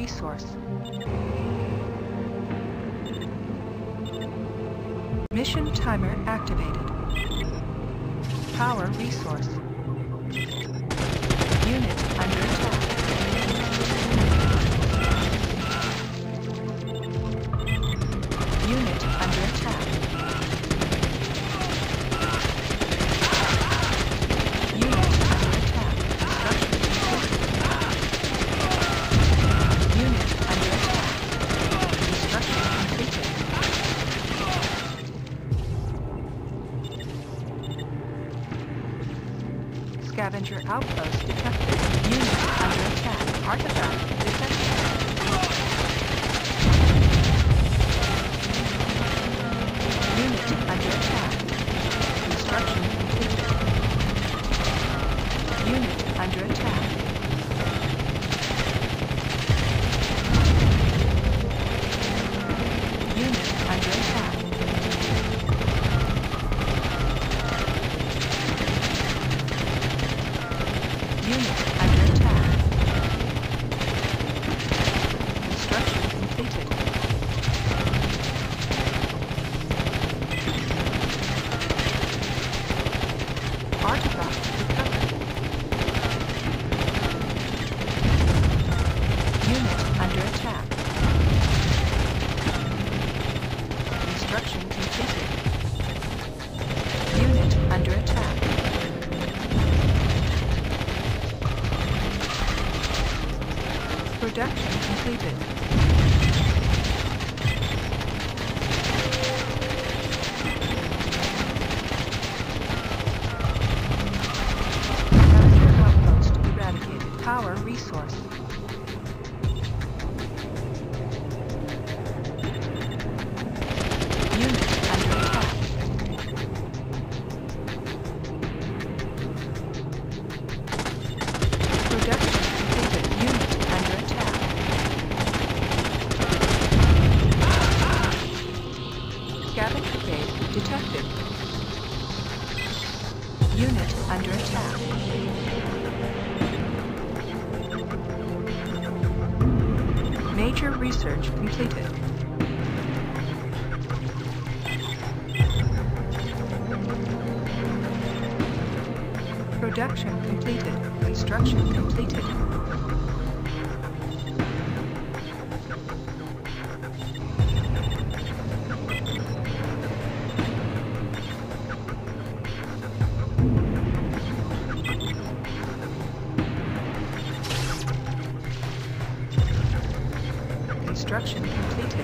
resource. Mission timer activated. Power resource. Unit under attack. Unit under attack. Unit under attack. Construction completed. Scavenger outpost detected. Unit under attack. Artifact detected. Unit under attack. Construction completed. Unit under attack. Unit under attack. Unit under attack. Construction completed. Artifact recovered. Unit under attack. Construction completed. Unit under attack. Production completed. Scavenger outpost eradicated. Power resource. Unit under attack. Production completed. Unit under attack. Scavenger base detected. Unit under attack. Major research completed. Production completed. Construction completed. Construction completed.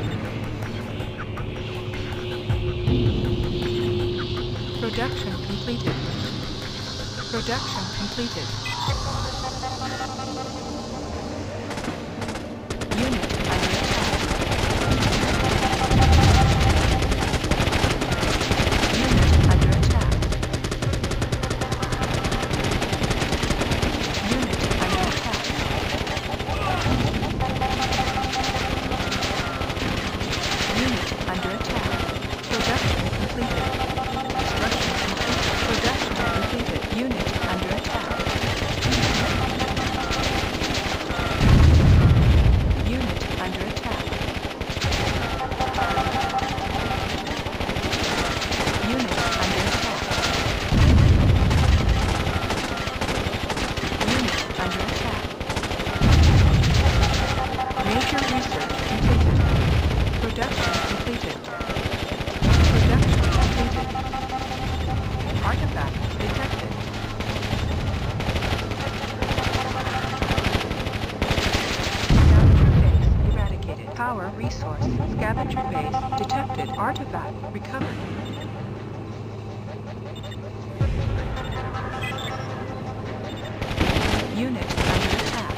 Production completed. Production completed. Unit under attack. Unit under attack. Unit under attack. Unit under attack. Production completed. Construction completed. Production completed. Unit under attack. Unit under attack. Unit under attack. Unit under attack. Major research completed. Production completed. Production completed. Artifact detected. Scavenger base eradicated. Power resource. Scavenger base detected. Artifact recovered. Unit under attack.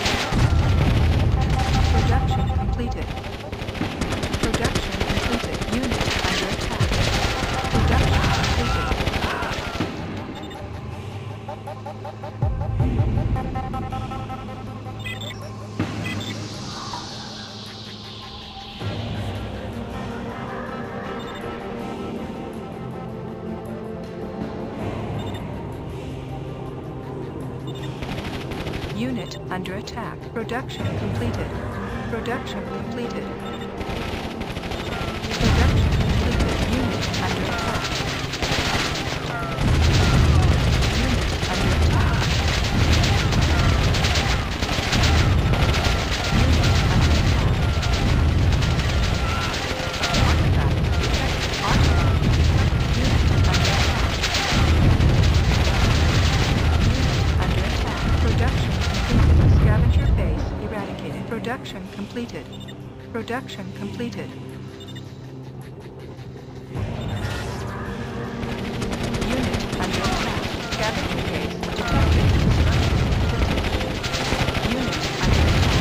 Production completed. Production completed. Unit under attack. Production completed. Unit under attack. Production completed. Production completed. Production completed. Unit under attack. Unit under attack. Unit under attack. Artifact detected. Artifact detected. Unit under attack. Unit under attack. Production completed. Scavenger base eradicated. Production completed. Production completed. Unit under attack. Scavenger base detected. Construction completed. Unit under attack.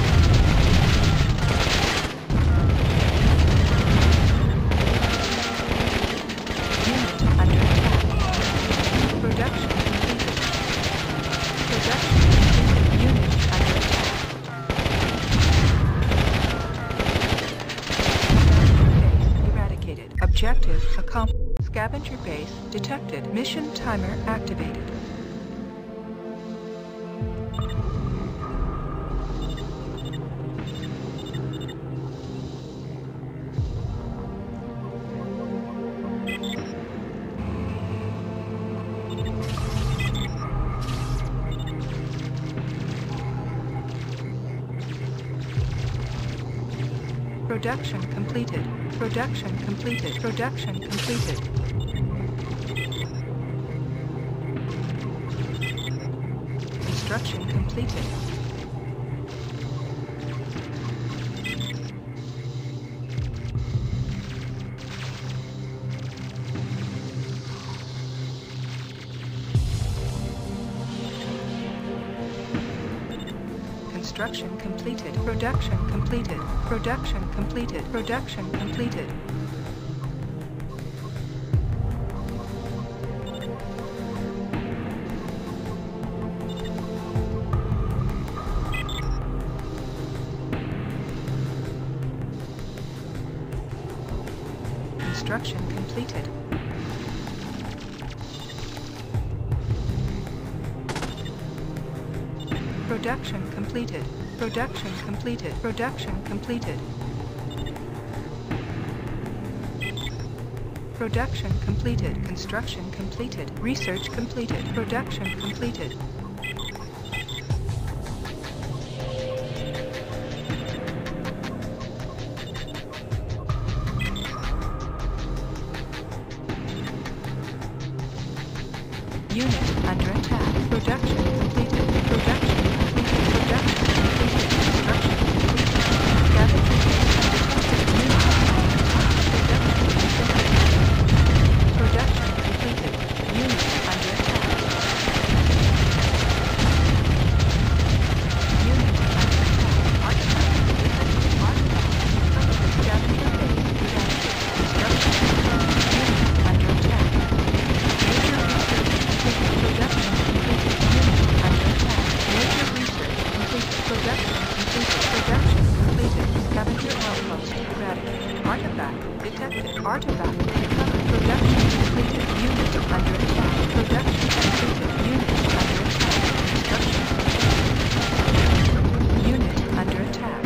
Unit under attack. Production completed. Production completed. Unit under attack. Objective accomplished. Scavenger base detected. Mission timer activated. Production completed. Production completed. Production completed. Construction completed. Construction completed. Production completed. Production completed. Production completed. Construction completed. Production completed. Production completed. Production completed. Production completed. Construction completed. Research completed. Production completed. Unit under attack. Production completed. Production completed. Production completed. Construction completed. Scavenger base detected. Unit under attack. Production completed. Unit under attack. Unit under attack. Artifact detected. Artifact detected. Scavenger base detected. Construction completed. Unit under attack. Major research completed. Production completed. Unit under attack. Major research completed. Production completed. Production completed. Scavenger outpost eradicated. Artifact detected. Artifact recovered. Production completed. Unit under attack. Production completed. Unit under attack. Construction completed. Unit under attack.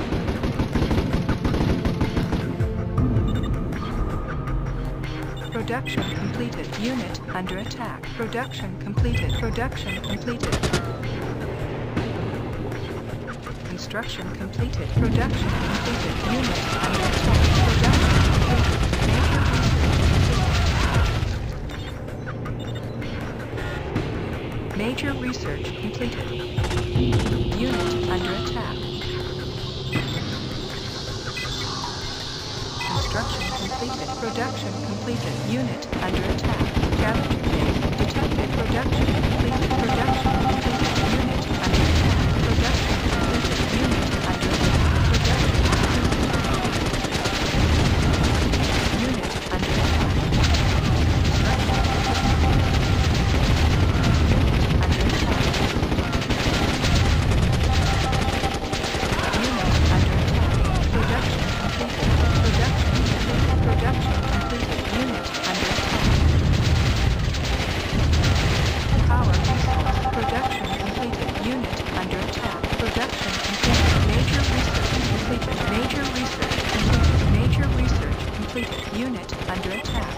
Production completed. Unit under attack. Production completed. Production completed. Construction completed. Production completed. Unit under attack. Production completed. Major research completed. Unit under attack. Construction completed. Production completed. Unit under attack. Scavenger base detected. Production completed. Production completed. Unit under attack. Production completed. Unit under attack. Production completed. Unit under attack. Production completed. Unit under attack. Power completed. Unit under attack.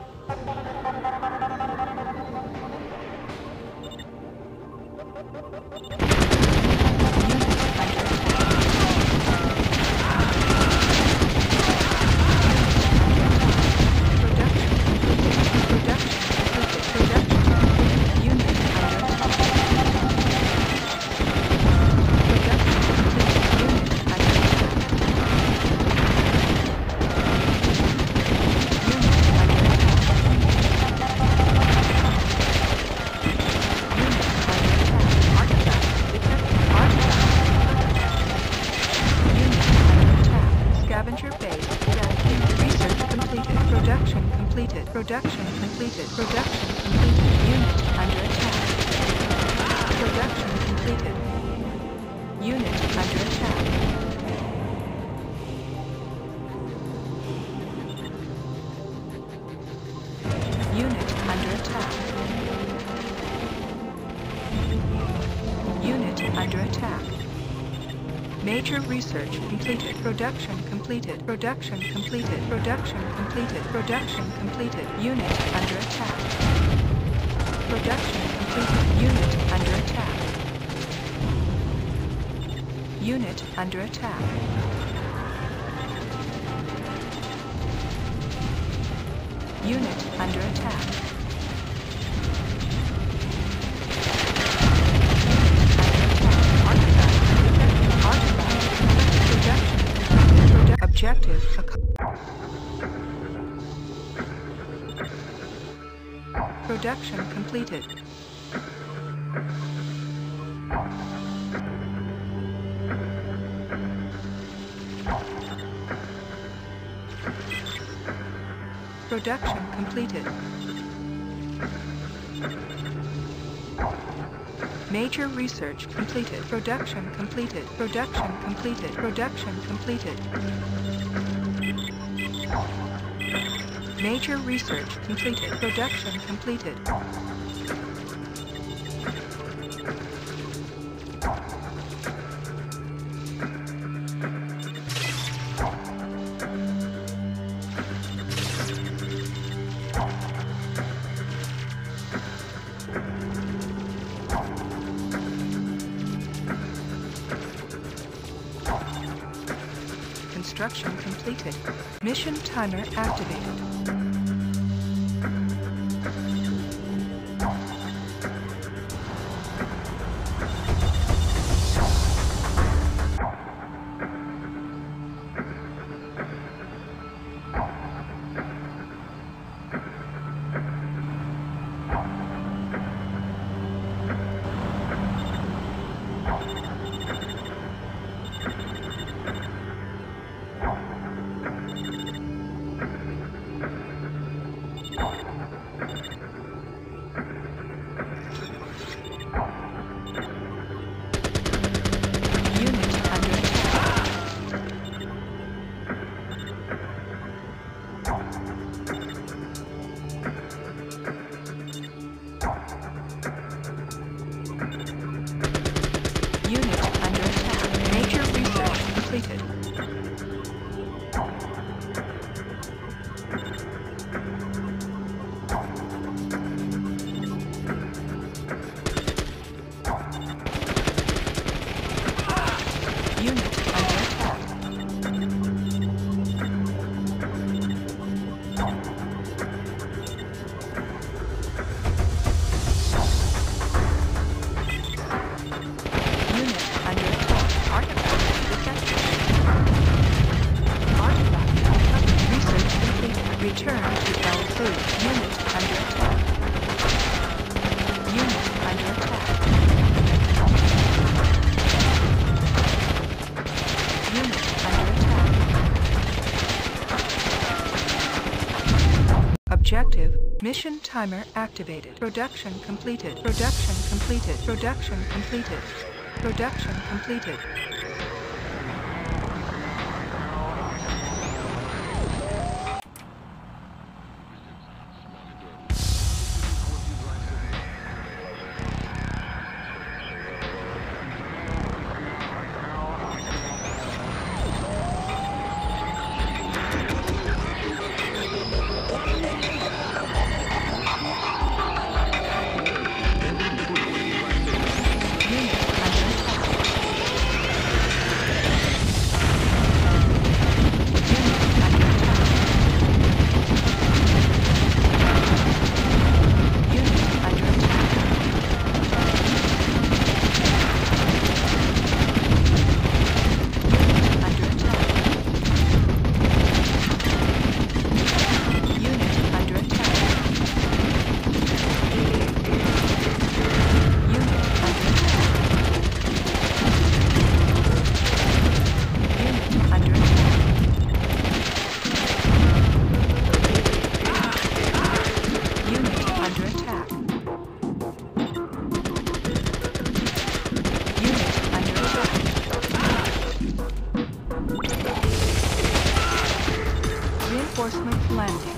Production completed. Production completed. Unit under attack. Production completed. Unit under attack. Unit under attack. Unit under attack. Major research completed. Production completed. Production completed. Production completed. Production completed. Unit under attack. Production completed. Unit under attack. Unit under attack. Unit under attack. Objective production completed. Production completed. Major research completed. Production completed. Production completed. Production completed. Major research completed. Production completed. Construction completed. Mission timer activated. Objective, mission timer activated. Production completed. Production completed. Production completed. Production completed. Reinforcements landing.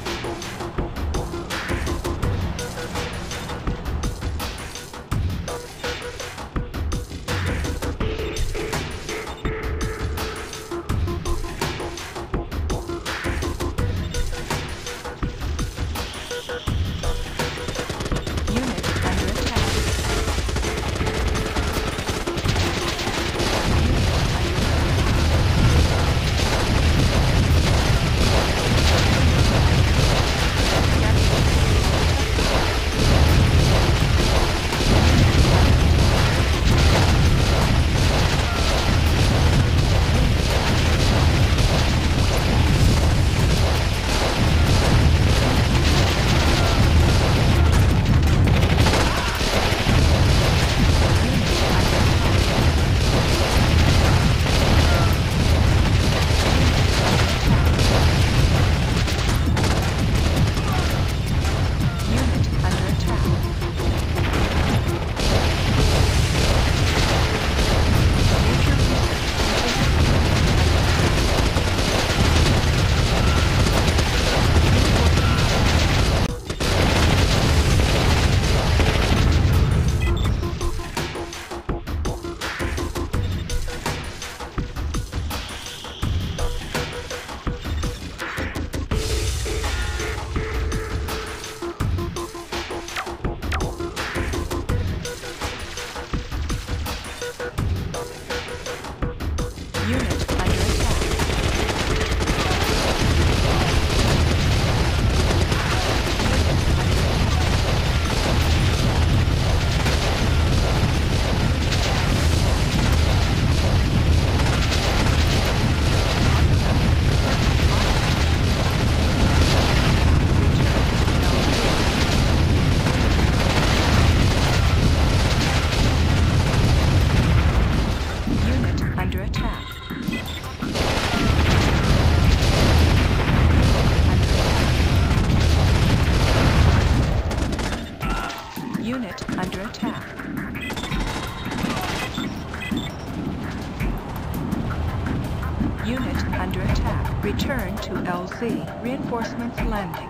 Return to LZ. Reinforcements landing.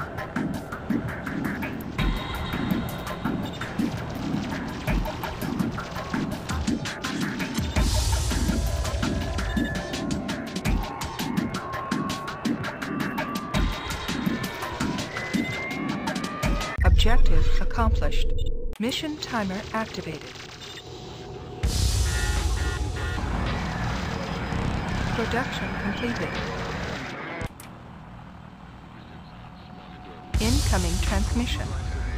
Objective accomplished. Mission timer activated. Production completed. Incoming transmission.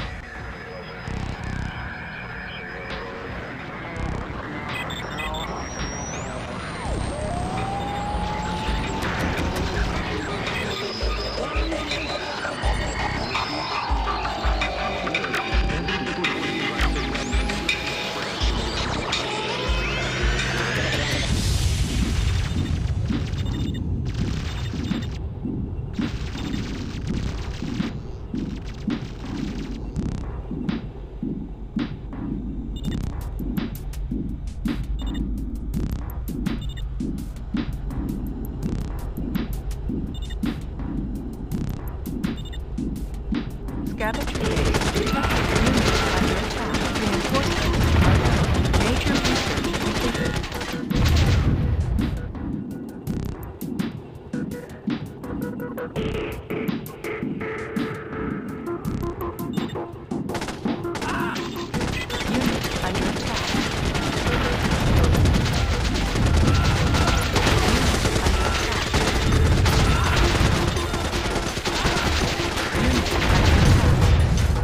Scavenge base detected. Units under attack. Reinforcements are low. Major research completed. Units under attack. Units under attack.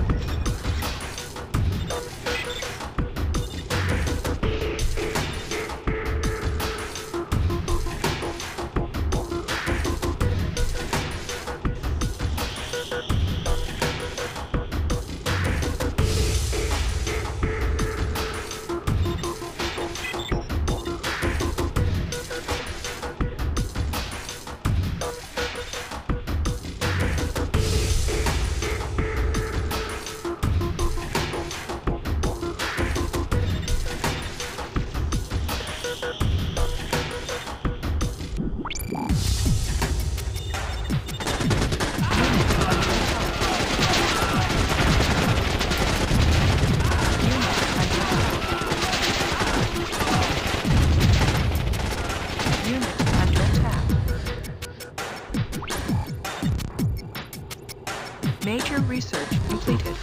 Major research completed.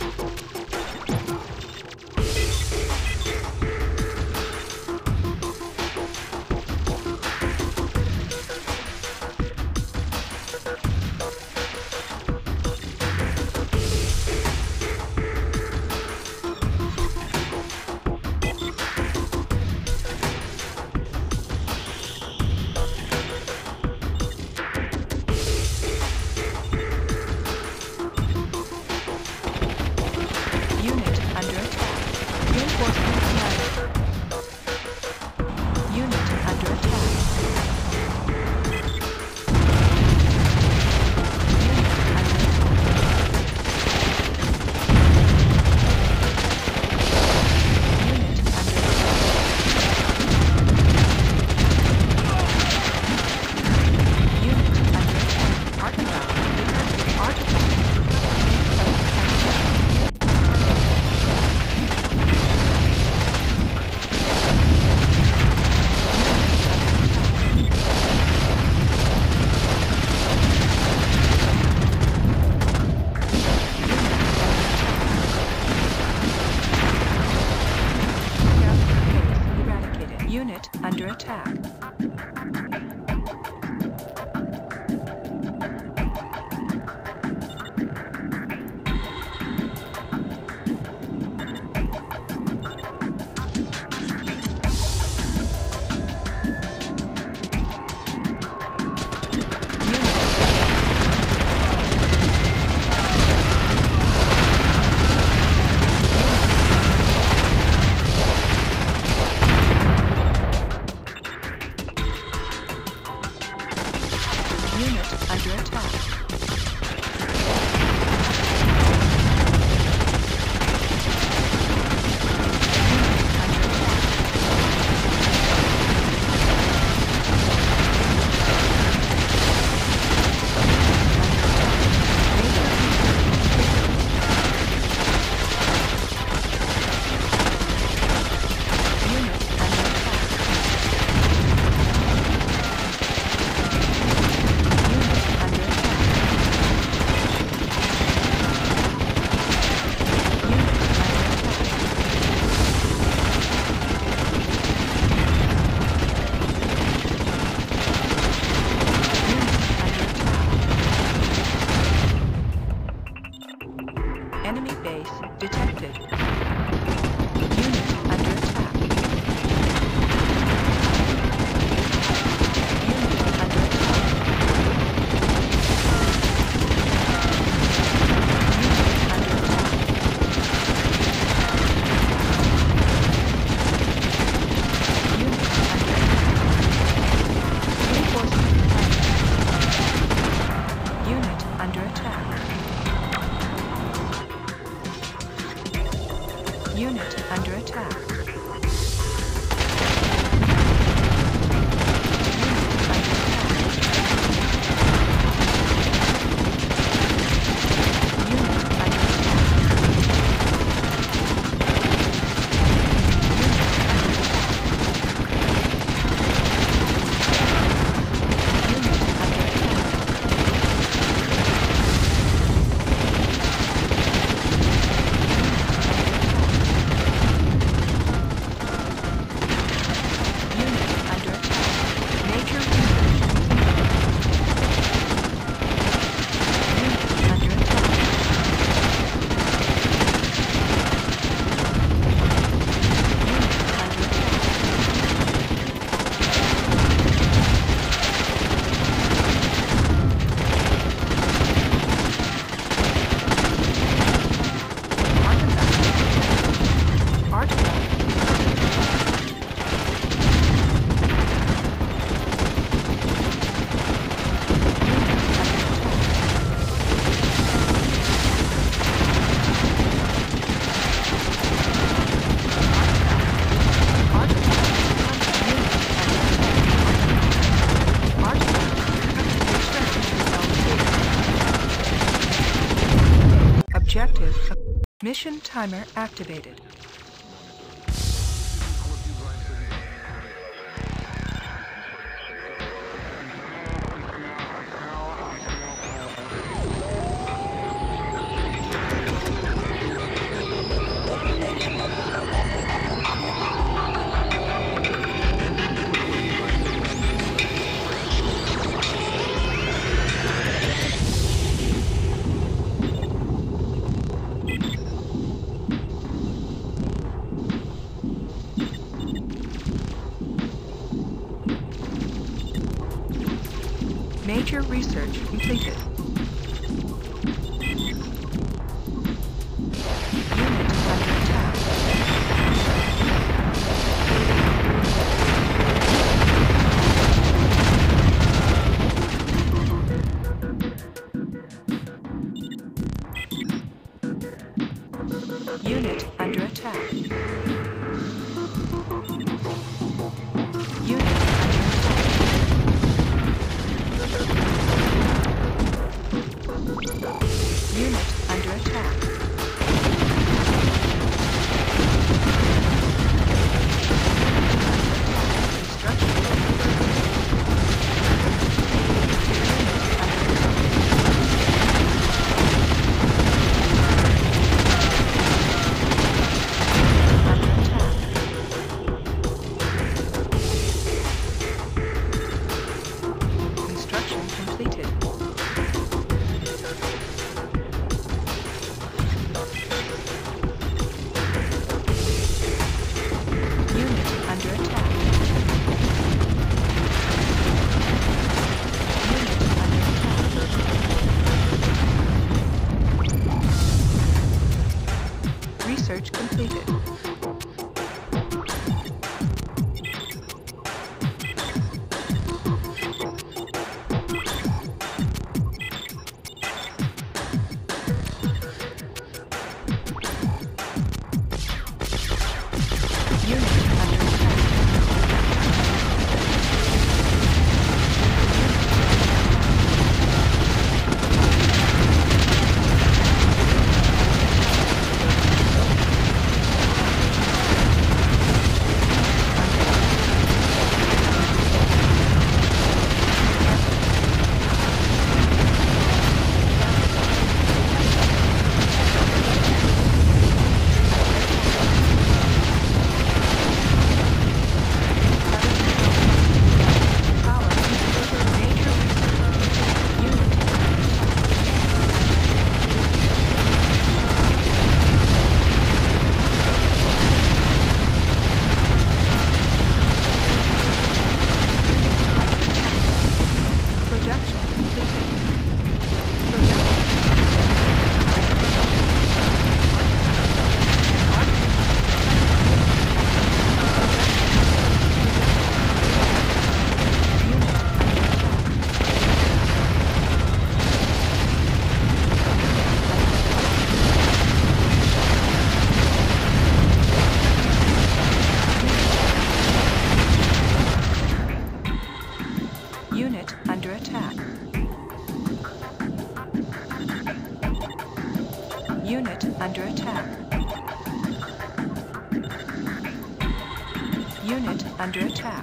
Unit under attack. Reinforcements landed. Unit under attack. Unit under attack. Unit under attack. Enemy base detected. Unit under attack. Unit under attack. Unit under attack. Unit under attack. Reinforcement landed. Unit under attack. Unit under attack. Objective. Mission timer activated. Major research completed. Unit under attack. Unit under attack. Unit under attack. Construction completed. Research completed. Unit under attack. Unit under attack. Unit under attack.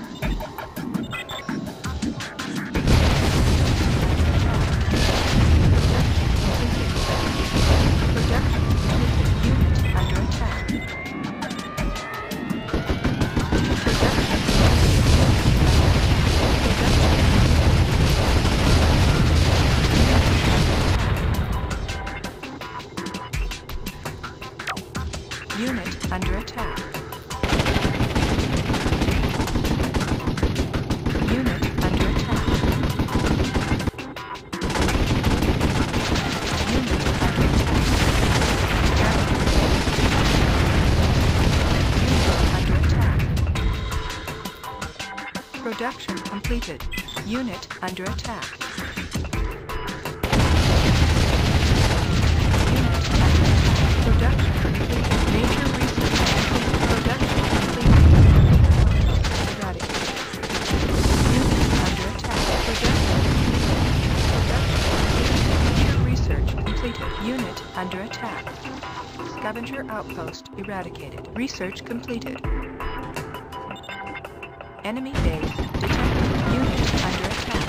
Unit under attack. Unit under attack. Unit under attack. Production completed. Unit under attack. Production complete. Major research complete. Production complete. Ready. Unit under attack. Production complete. Major research completed. Unit under attack. Scavenger outpost eradicated. Research completed. Enemy base detected. Unit under attack.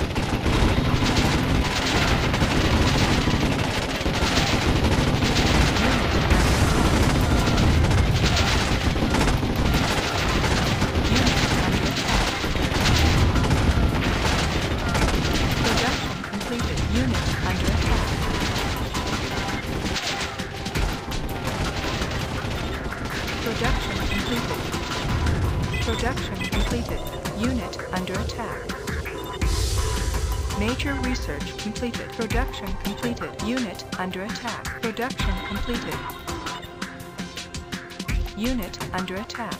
Production completed. Unit under attack. Major research completed. Production completed. Unit under attack. Production completed. Unit under attack.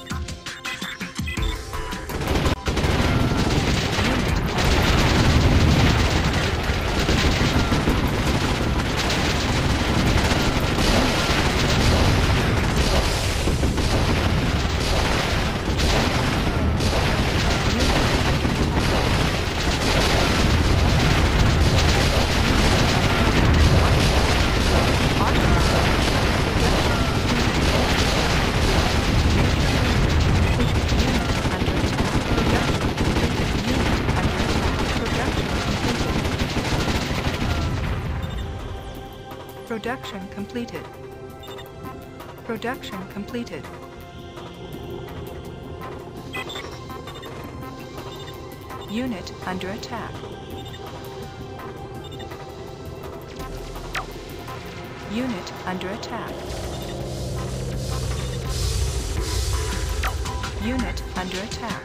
Production completed. Production completed. Unit under attack. Unit under attack. Unit under attack.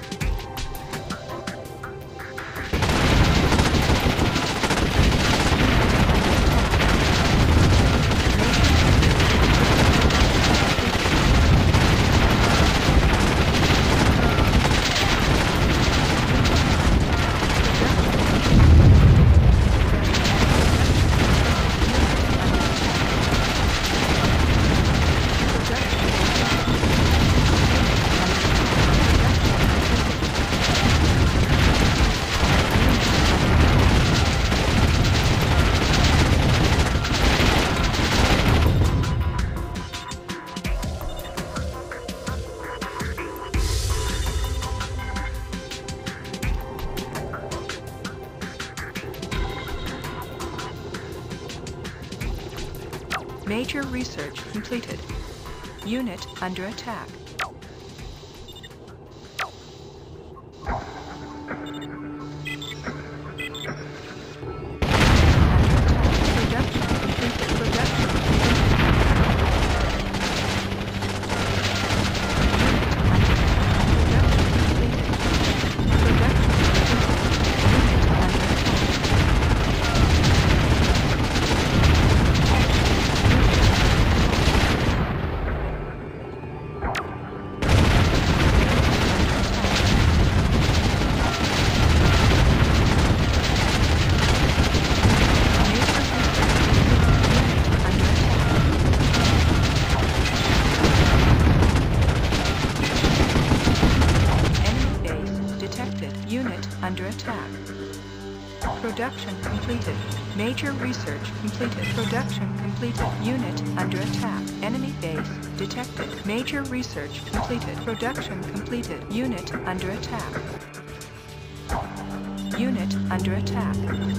Major research completed. Unit under attack. Under attack. Production completed. Major research completed. Production completed. Unit under attack. Enemy base detected. Major research completed. Production completed. Unit under attack. Unit under attack.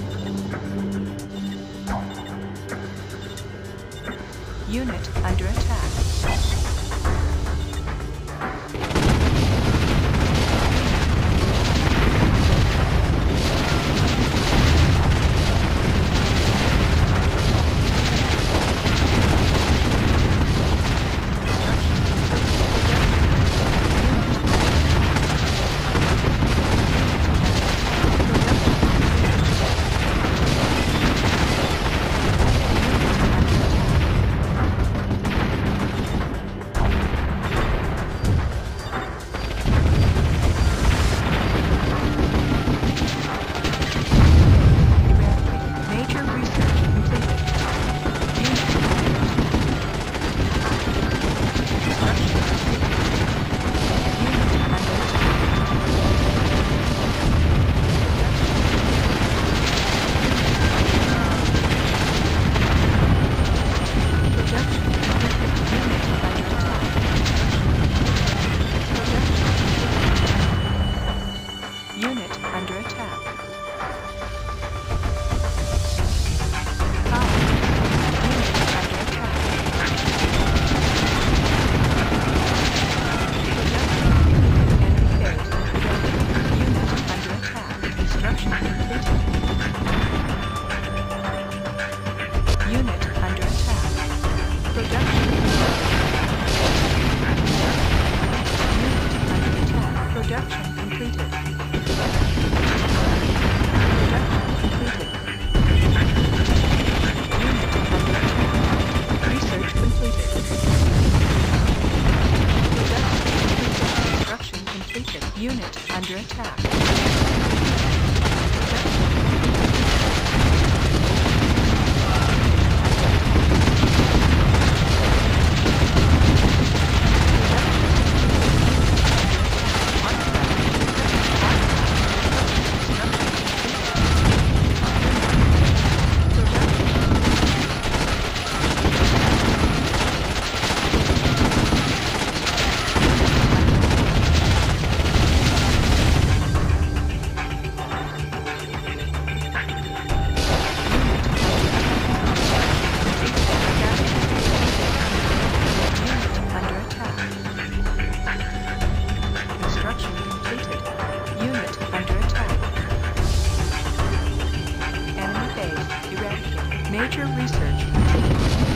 Unit under attack. Production completed. Production completed. attack. Major research completed.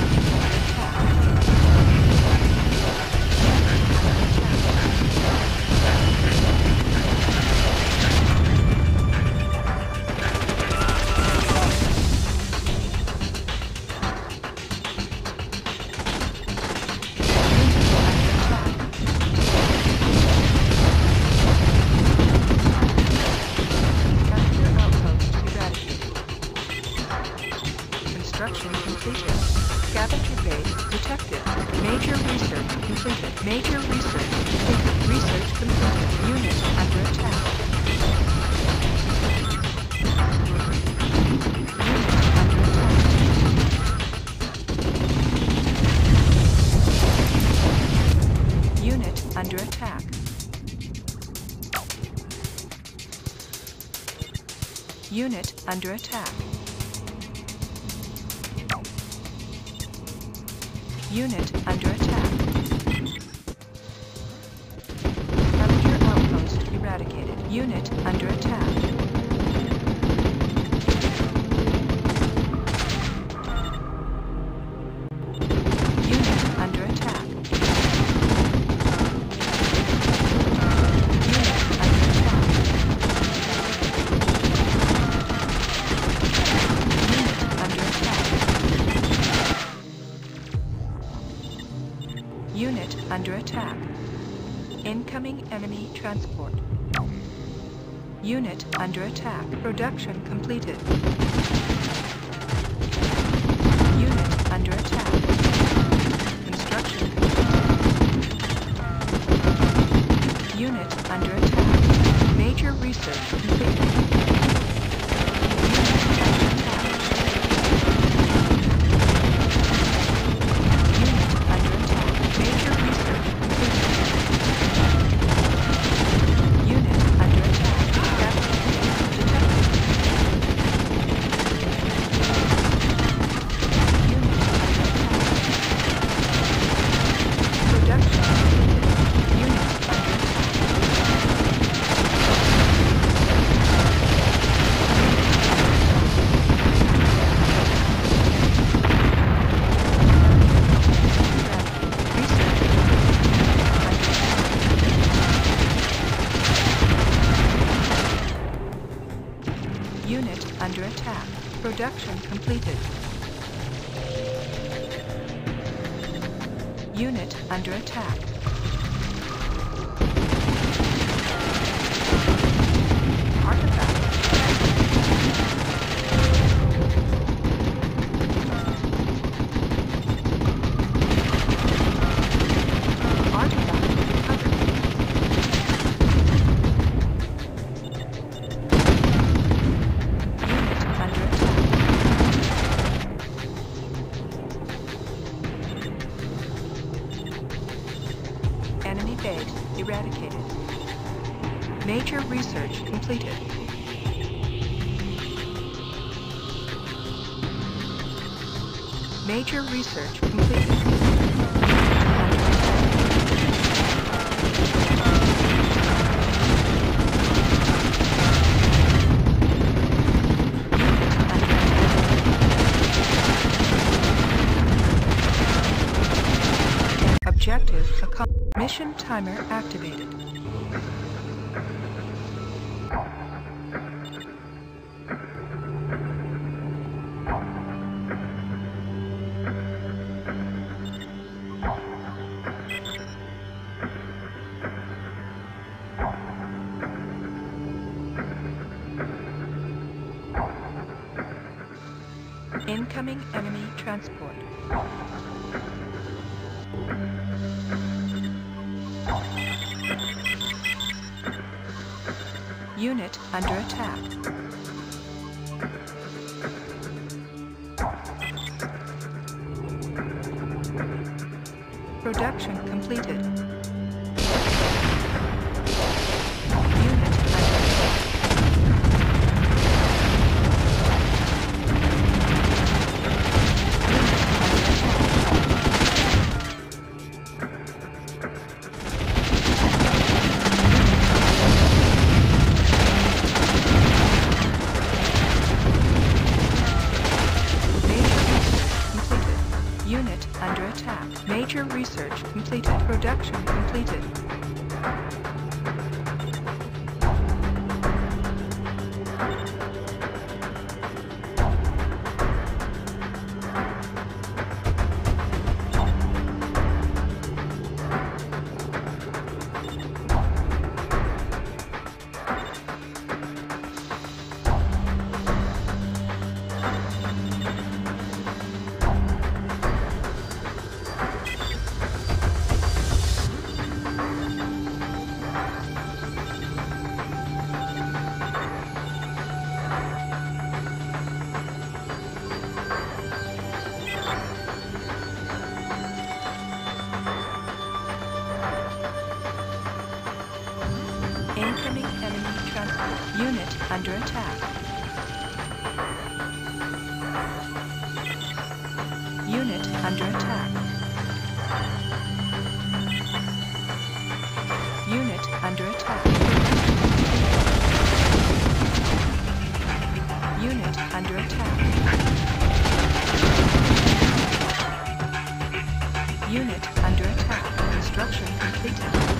Construction completed. Scavenger base detected. Major research completed. Major research completed. Research completed. Unit under attack. Unit under attack. Unit under attack. Unit under attack. Scavenger outpost eradicated. Unit under attack. Unit under attack. Unit under attack. Incoming enemy transport. Unit under attack. Production completed. Unit under attack. Construction completed. Unit under attack. Major research completed. Unit under attack. Production completed. Unit under attack. Artifact. Enemy base eradicated. Major research completed. Major research completed. Objective accomplished. Mission timer activated. transport. Unit under attack. Production completed. Unit under attack. Major research completed. Production completed. Incoming enemy transport. Unit under attack. Unit under attack. Unit under attack. Unit under attack. Unit under attack. Construction completed.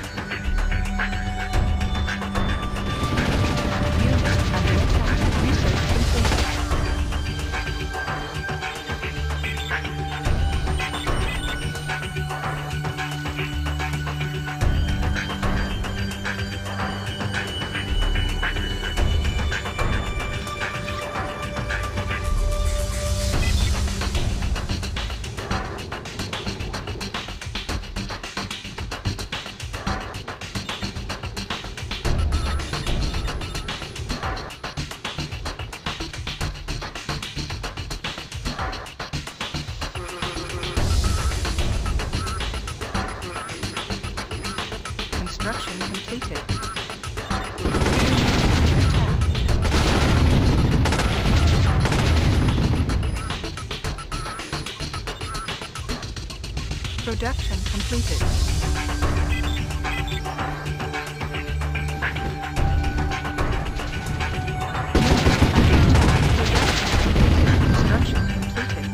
Construction completed. Production completed. Construction completed.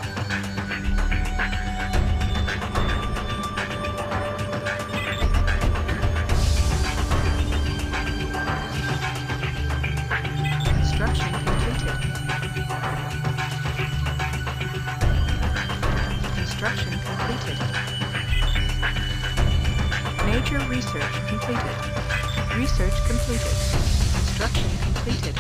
Construction completed. Major research completed. Research completed. Construction completed.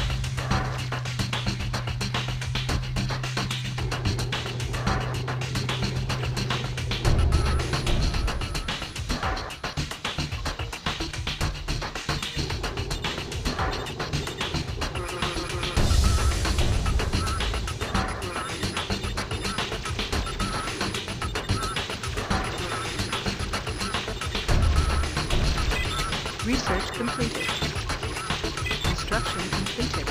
Research completed. Construction completed.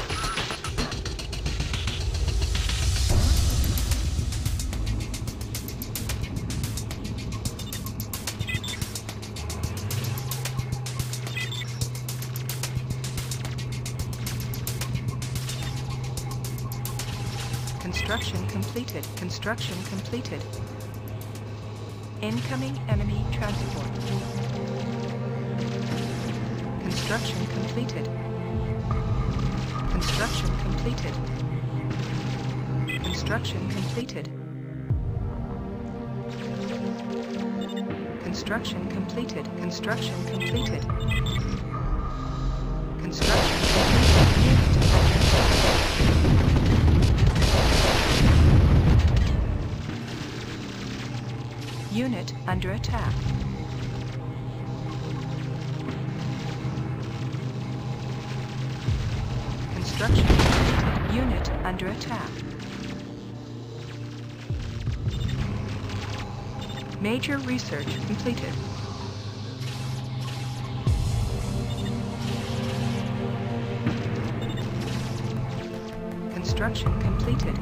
Construction completed. Construction completed. Incoming enemy transport. Construction completed. Construction completed. Construction completed. Construction completed. Construction completed. Construction completed. Unit. Unit under attack. Construction completed. Unit under attack. Major research completed. Construction completed.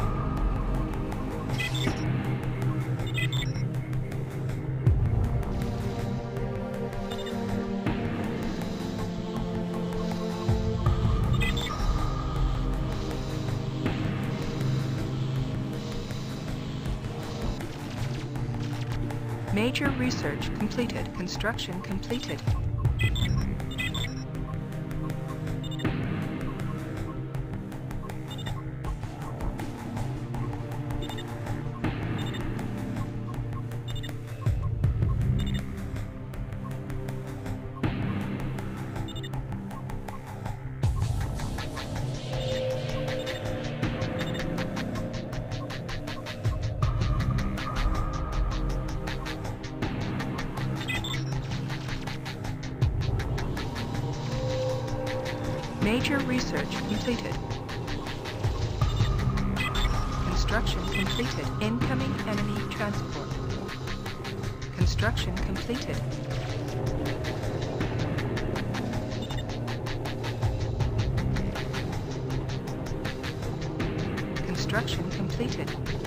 Major research completed. Construction completed. Major research completed. Construction completed. Incoming enemy transport. Construction completed. Construction completed.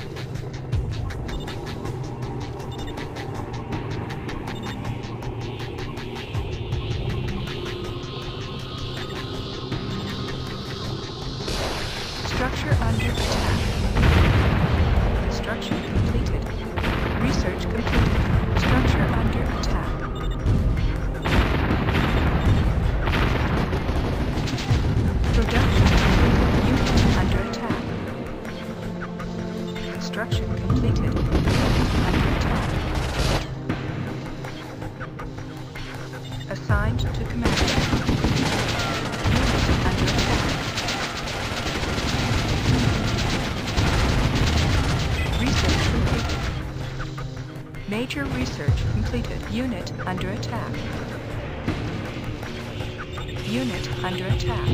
Structure under attack. Construction completed. Research completed. Structure under attack. Production completed. Unit under attack. Construction completed. Under attack. Assigned to commander. Unit under attack. Research completed. Major research completed. Unit under attack. Unit under attack.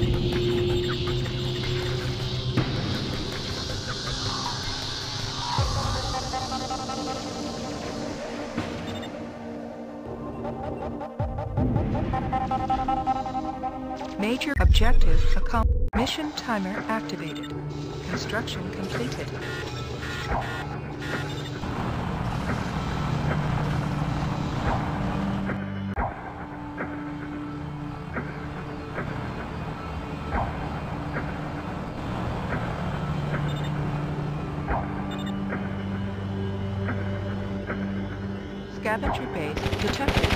Major objective accomplished. Mission timer activated. Construction completed. Scavenger base detected.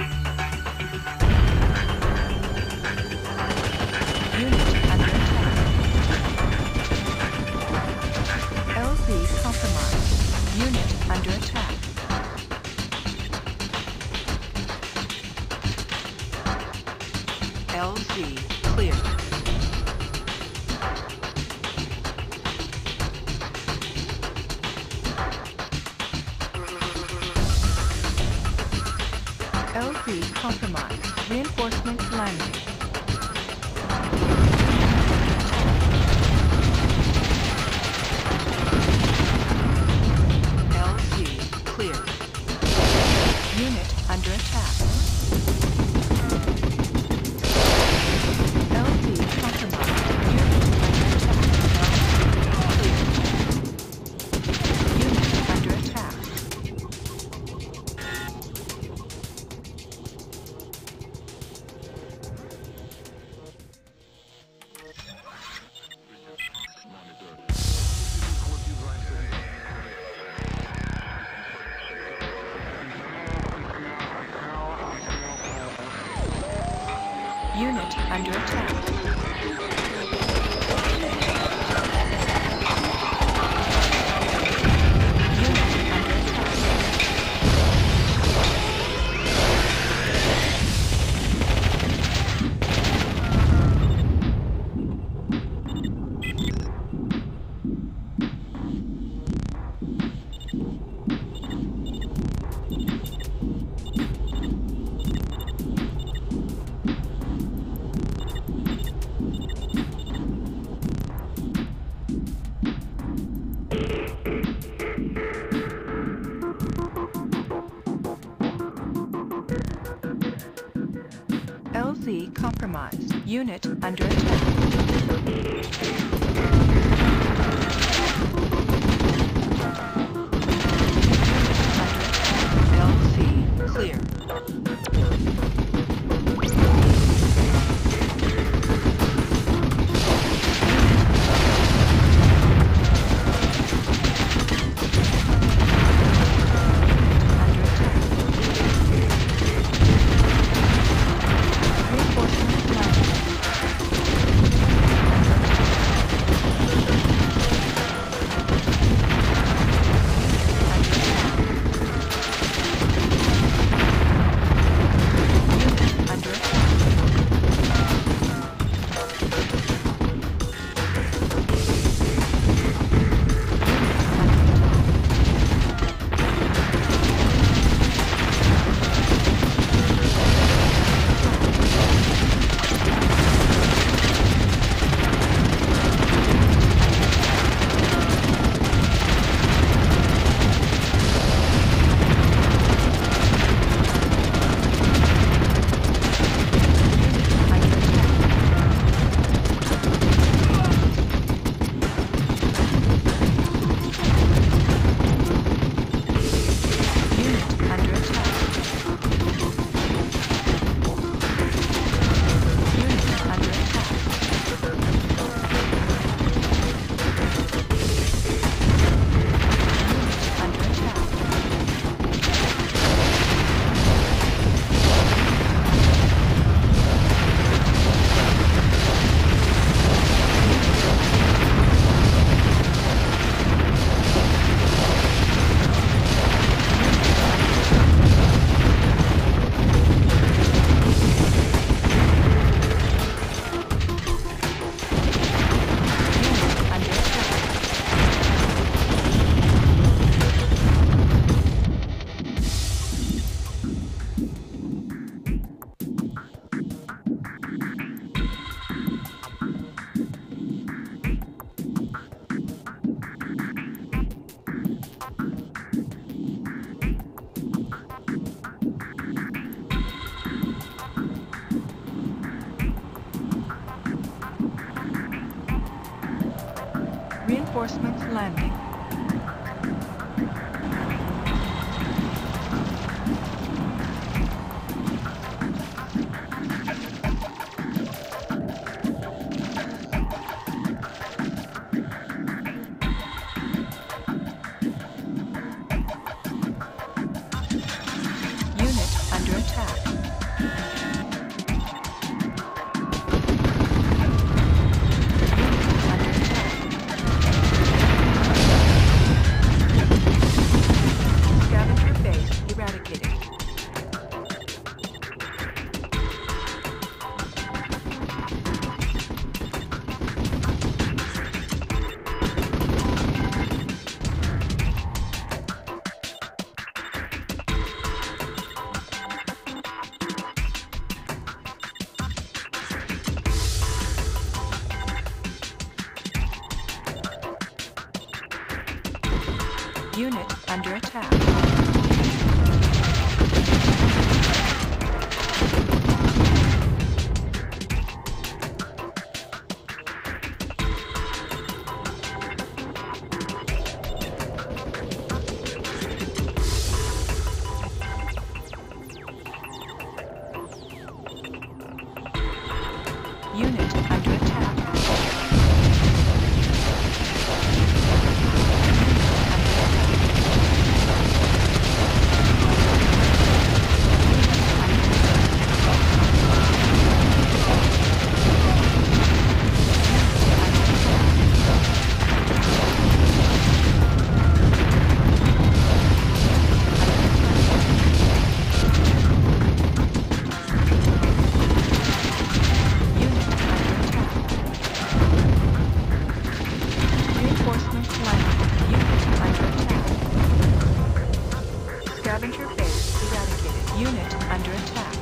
Unit under attack. LZ compromised. Unit under attack. LZ clear. LZ compromised. Reinforcements landing. LZ clear. Unit under attack. LZ compromised. Unit under attack. LZ clear. Unit under attack. Unit under attack. LZ compromised. Unit under attack. LZ clear. Reinforcements landing. Unit under attack. Unit under attack. Unit under attack. Reinforcements landing. Unit under attack. Scavenger base eradicated. Unit under attack.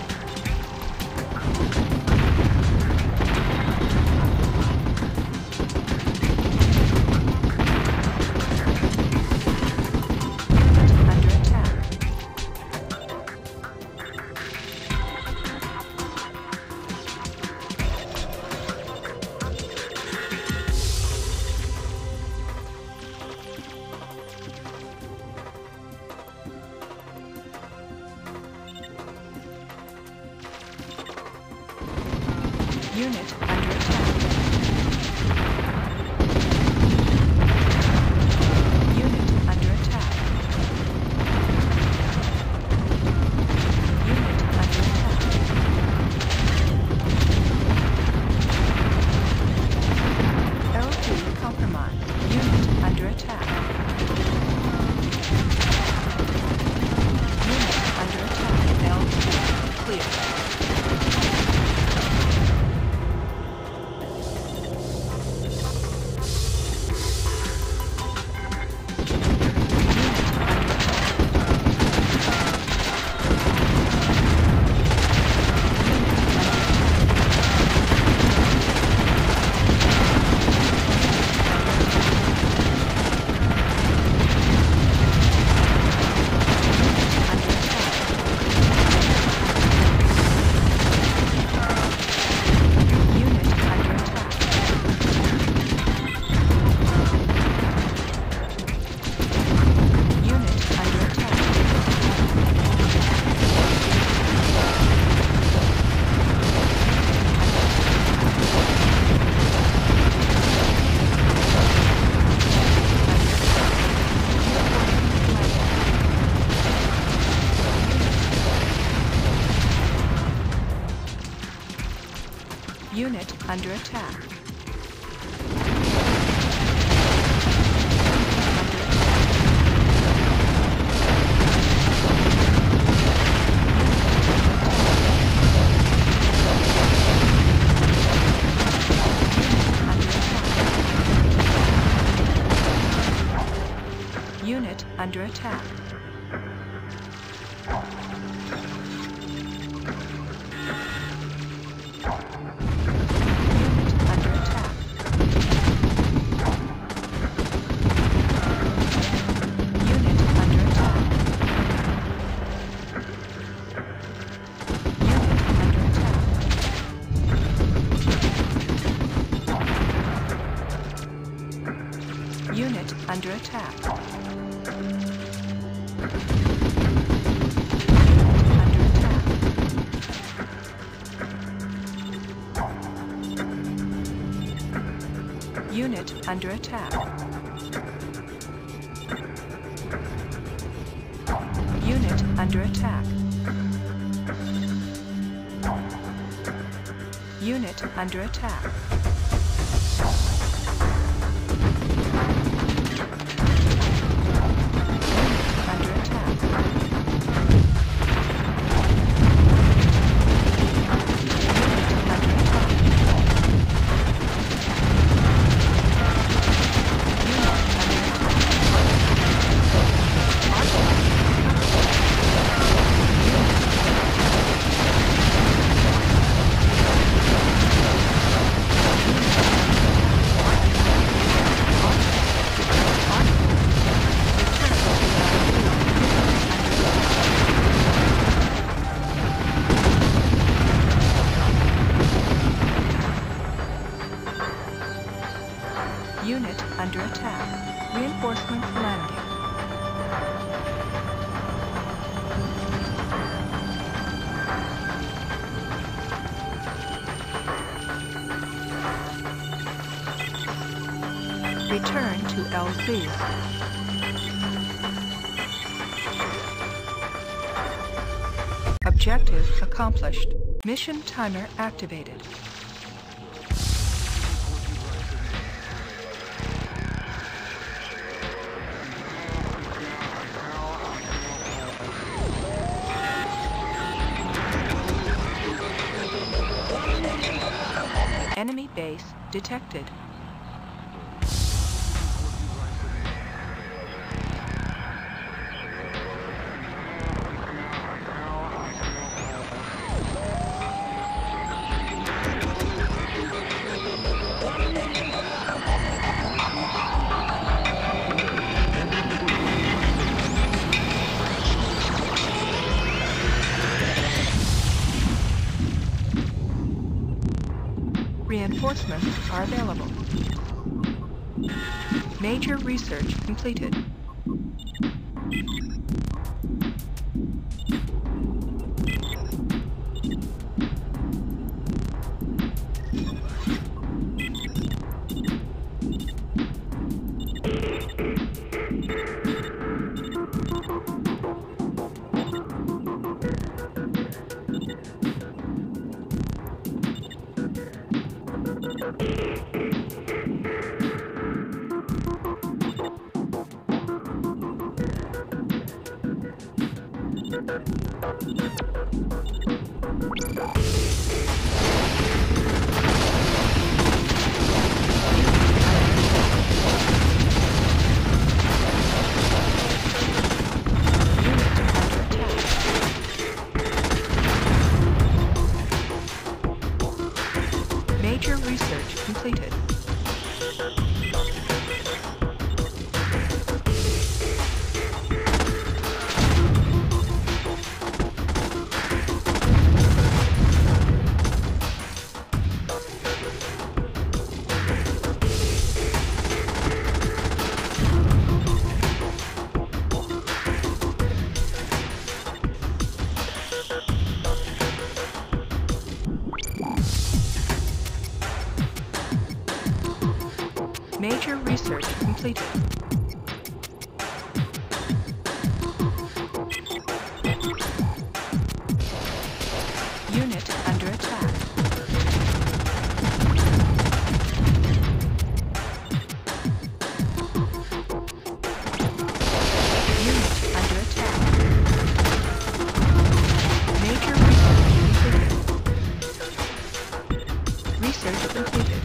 Unit under attack. Unit under attack. Unit under attack. Unit under attack. L2 compromised. Unit under attack. Unit under attack. L2 clear. Unit under attack. Unit under attack. Unit under attack. Unit under attack. Unit under attack. Unit under attack. Return to LZ. Objective accomplished. Mission timer activated. Enemy base detected. Reinforcements are available. Major research completed. Major research completed. Major research completed. Unit under attack. Unit under attack. Major research completed. Research completed.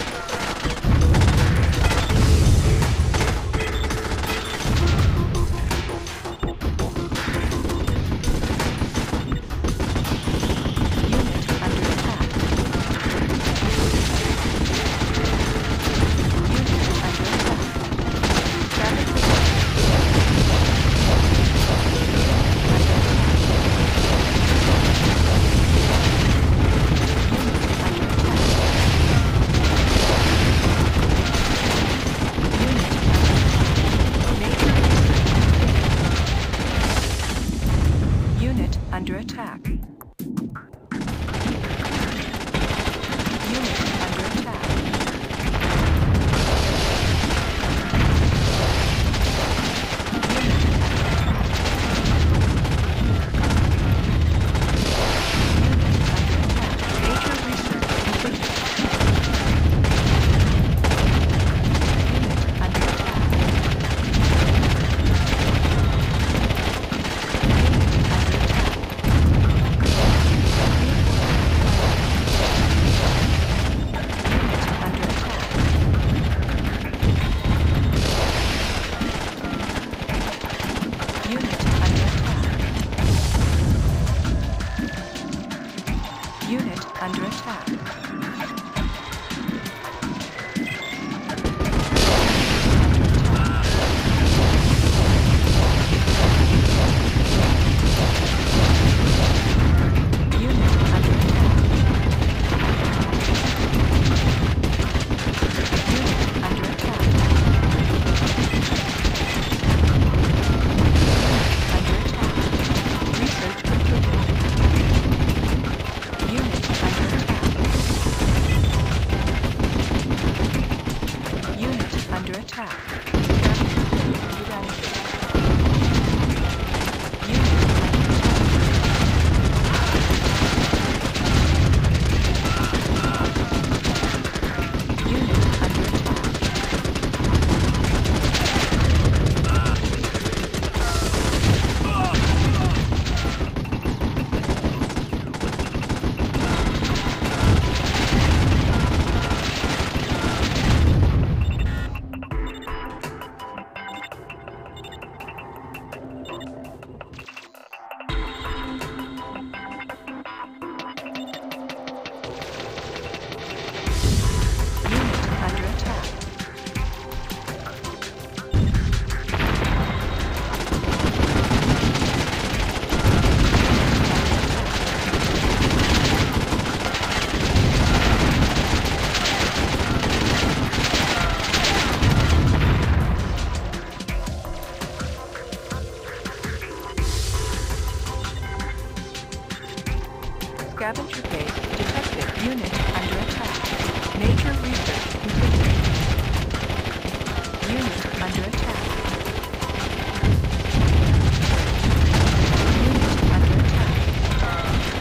Under attack. Unit under attack. Major research completed. Unit under attack. Unit under attack. Research completed. Unit under attack. Scavenger base detected. Unit under attack. Major research completed. Unit under attack. Unit under attack.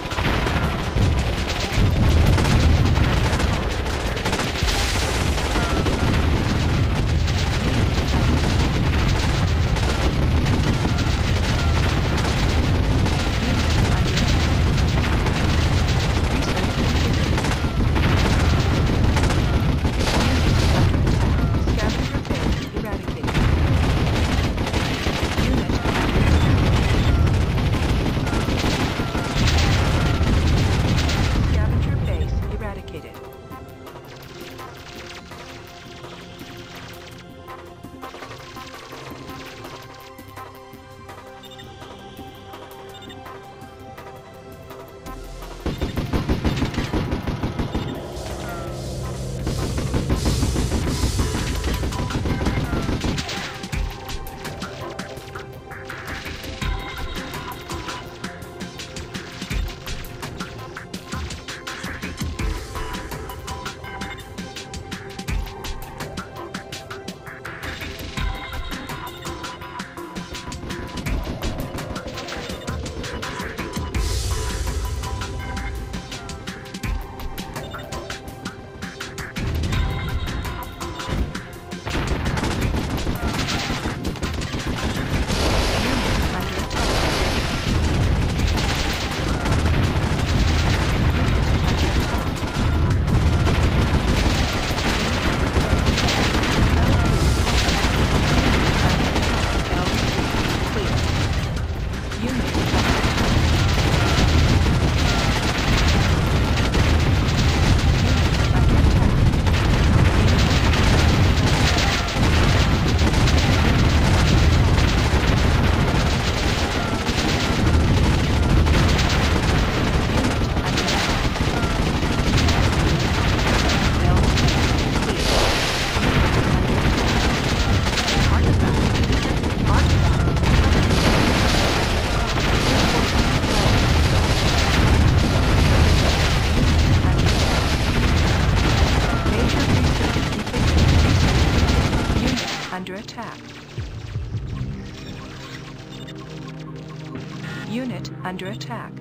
Under attack. Unit under attack.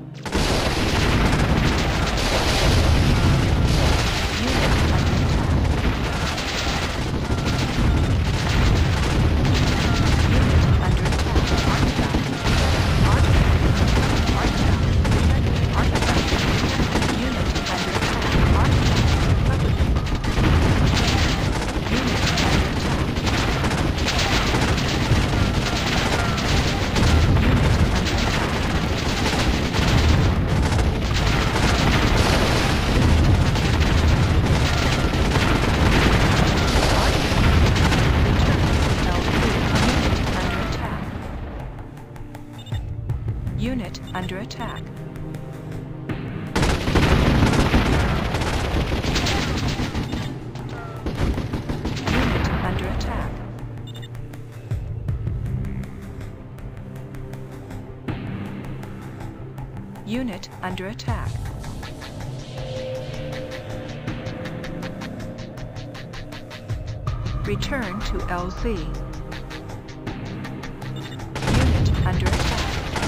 Unit under attack. Unit under attack. Unit under attack. Return to LZ. Unit under attack.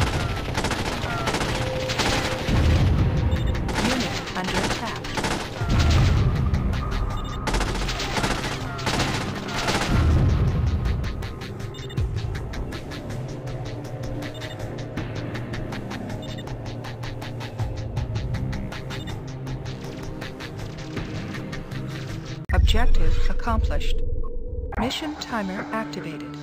Unit under attack. Objective accomplished. Mission timer activated.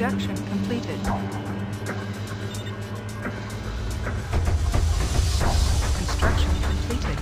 Production completed. Construction completed.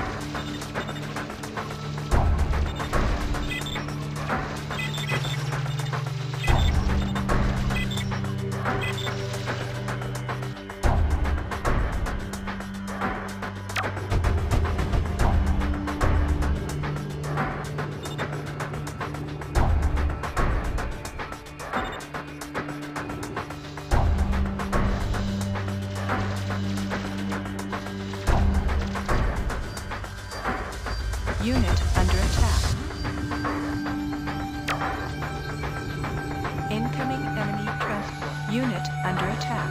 Unit under attack. Incoming enemy transport. Unit under attack.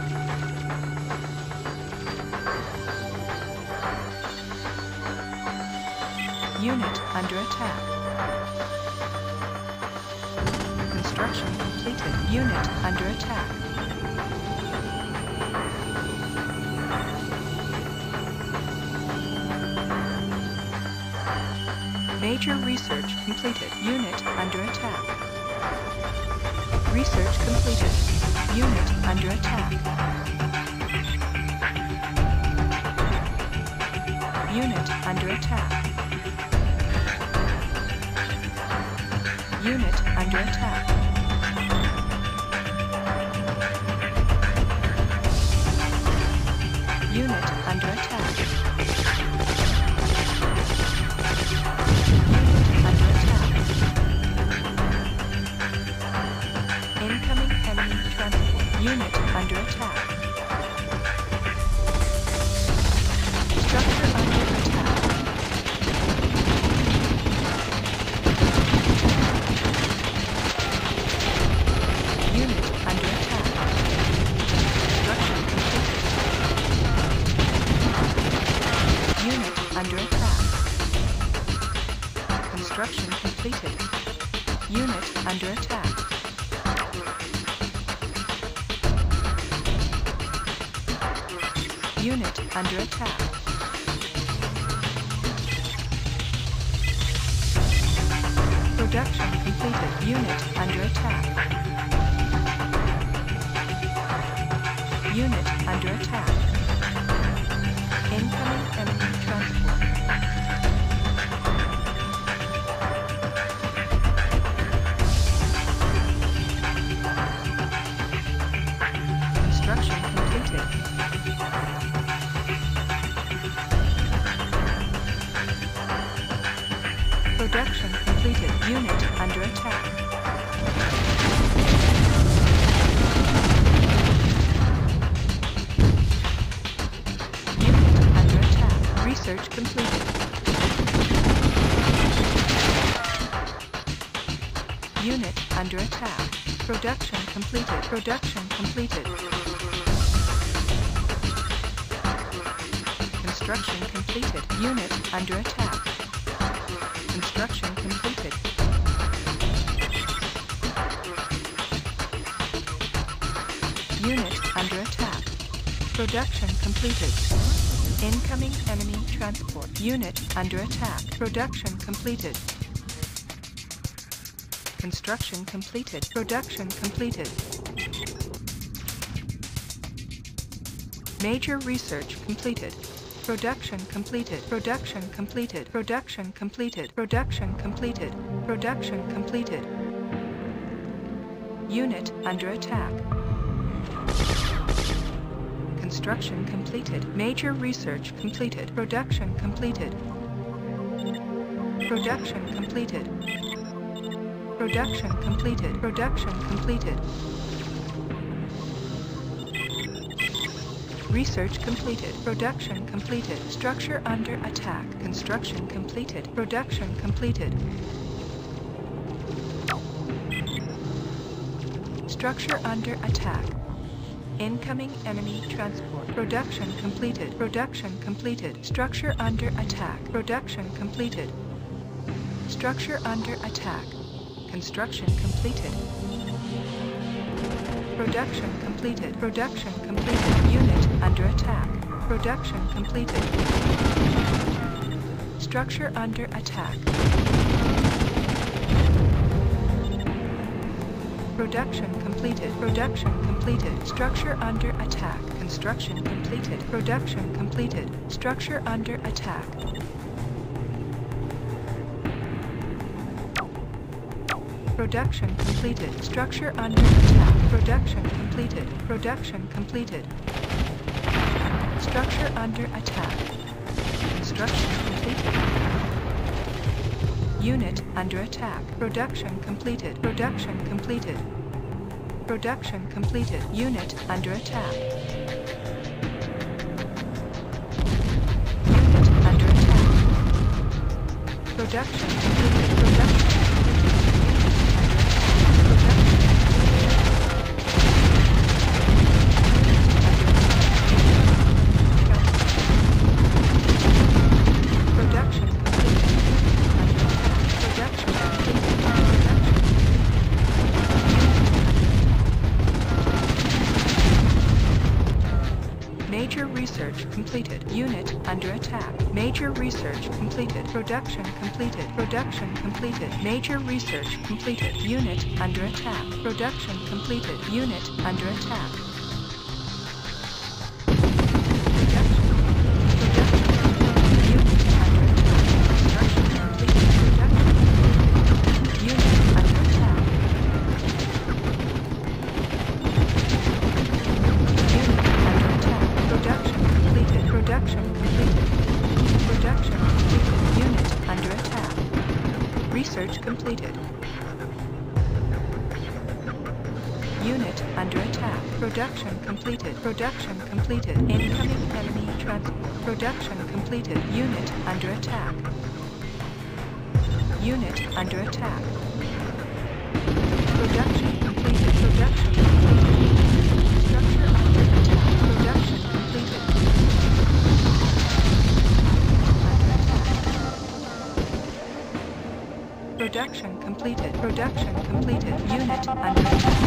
Unit under attack. Construction completed. Unit under attack. Major research completed. Unit under attack. Research completed. Unit under attack. Unit under attack. Unit under attack. Unit under attack. Unit under attack. Structure under attack. Unit under attack. Structure completed. Unit under attack. Construction completed. Unit under attack. Unit under attack. Production completed. Unit under attack. Unit under attack. Incoming enemy transport. Construction completed. Production completed. Unit under attack. Unit under attack. Research completed. Unit under attack. Production completed. Production completed. Construction completed. Unit under attack. Construction completed. Unit under attack. Production completed. Incoming enemy transport. Unit under attack. Production completed. Construction completed. Production completed. Major research completed. Production completed. Production completed. Production completed. Production completed. Production completed. Unit under attack. Construction completed. Major research completed. Production completed. Production completed. Production completed. Production completed. Research completed. Production completed. Structure under attack. Construction completed. Production completed. Structure under attack. Incoming enemy transport. Production completed. Production completed. Structure under attack. Production completed. Structure under attack. Construction completed. Production completed. Production completed. Unit under attack. Production completed. Structure under attack. Production completed. Production completed. Structure under attack. Construction completed. Production completed. Structure under attack. Production completed. Structure under attack. Production completed. Production completed. Structure under attack. Construction completed. Unit under attack. Production completed. Production completed. Production completed. Unit under attack. Unit under attack. Production completed. Production completed. Unit under attack. Major research completed. Production completed. Production completed. Major research completed. Unit under attack. Production completed. Unit under attack. Research completed. Unit under attack. Production completed. Production completed. Incoming enemy transport. Production completed. Unit under attack. Unit under attack. Production completed. Production completed. Structure under attack. Production completed. Production completed. Production completed. Unit under attack.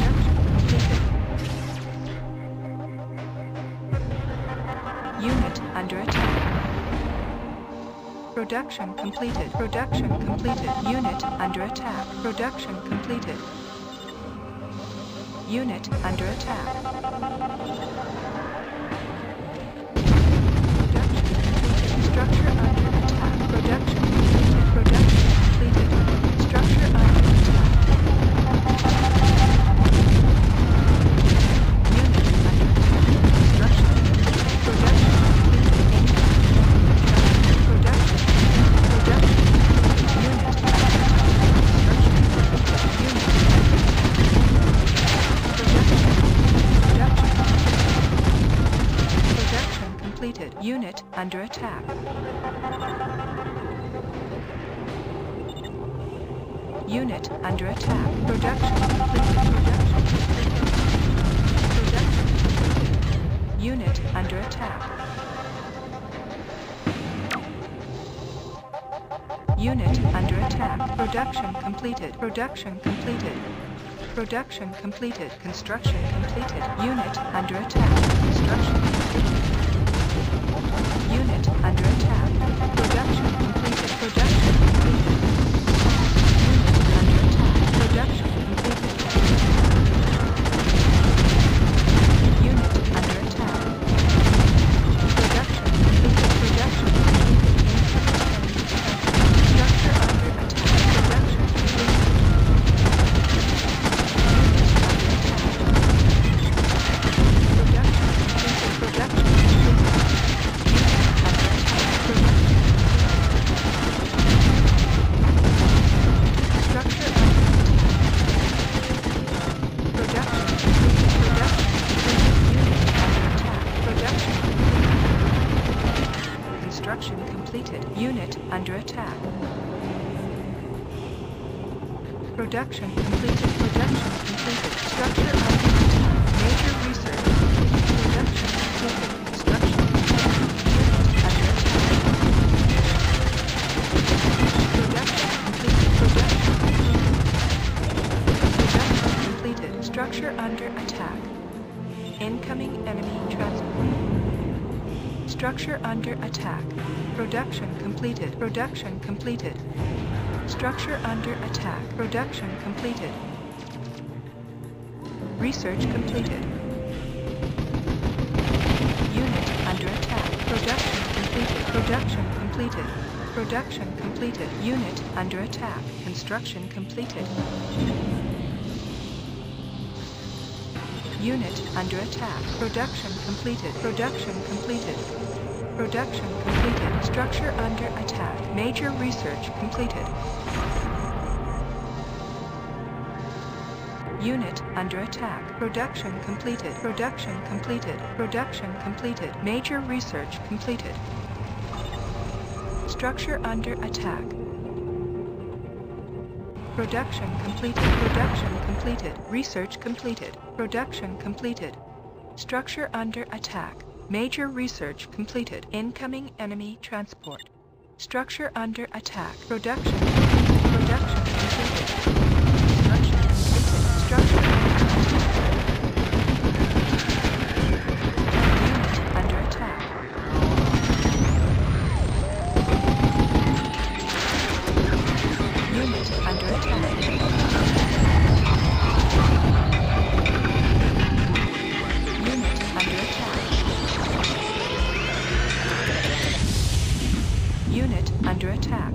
Production completed. Unit under attack. Production completed. Production completed. Unit under attack. Production completed. Unit under attack. Production completed. Structure under attack. Production completed. Production completed. Structure under attack. Unit under attack. Construction completed. Production completed. Production. Production. Unit under attack. Production completed. Unit under attack. Unit under attack. Production completed. Production completed. Unit under attack. Unit under attack. Production completed. Production completed. Production completed. Construction completed. Unit under attack. Construction completed. Unit under attack. Production completed. Production completed. Production completed. Unit under attack. Production completed. Production completed. Structure under attack. Production completed. Unit under attack. Production completed. Production completed. Structure under attack. Major research. Production completed. Construction completed. Under attack. Production completed. Production completed. Structure under attack. Incoming enemy transport. Structure under attack. Production completed. Production completed. Structure under attack. Production completed. Research completed. Unit under attack. Production completed. Production completed. Production completed. Unit under attack. Construction completed. Unit under attack. Production completed. Production completed. Production completed. Structure under attack. Major research completed. Unit under attack. Production completed. Production completed. Production completed. Major research completed. Structure under attack. Production completed. Production completed. Research completed. Production completed. Structure under attack. Major research completed. Incoming enemy transport. Structure under attack. Production completed. Production completed. Construction completed. Structure under attack. Unit under attack. Unit under attack. Unit under attack.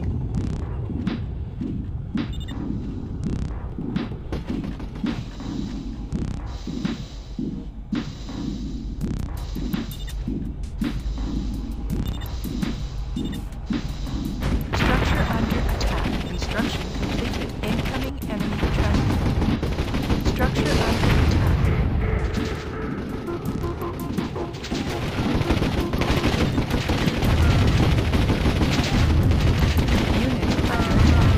Structure under attack. Construction completed. Incoming enemy transport. Structure under attack. Unit under attack.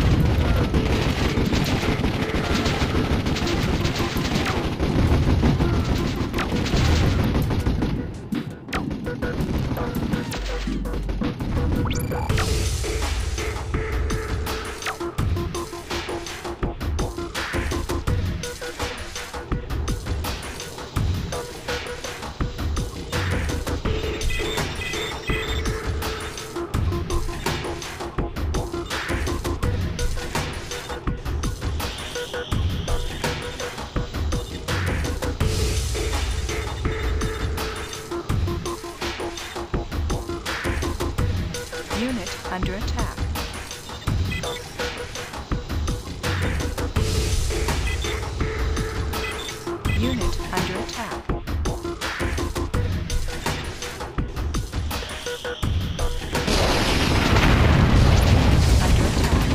Unit under attack. Unit under attack. Under attack.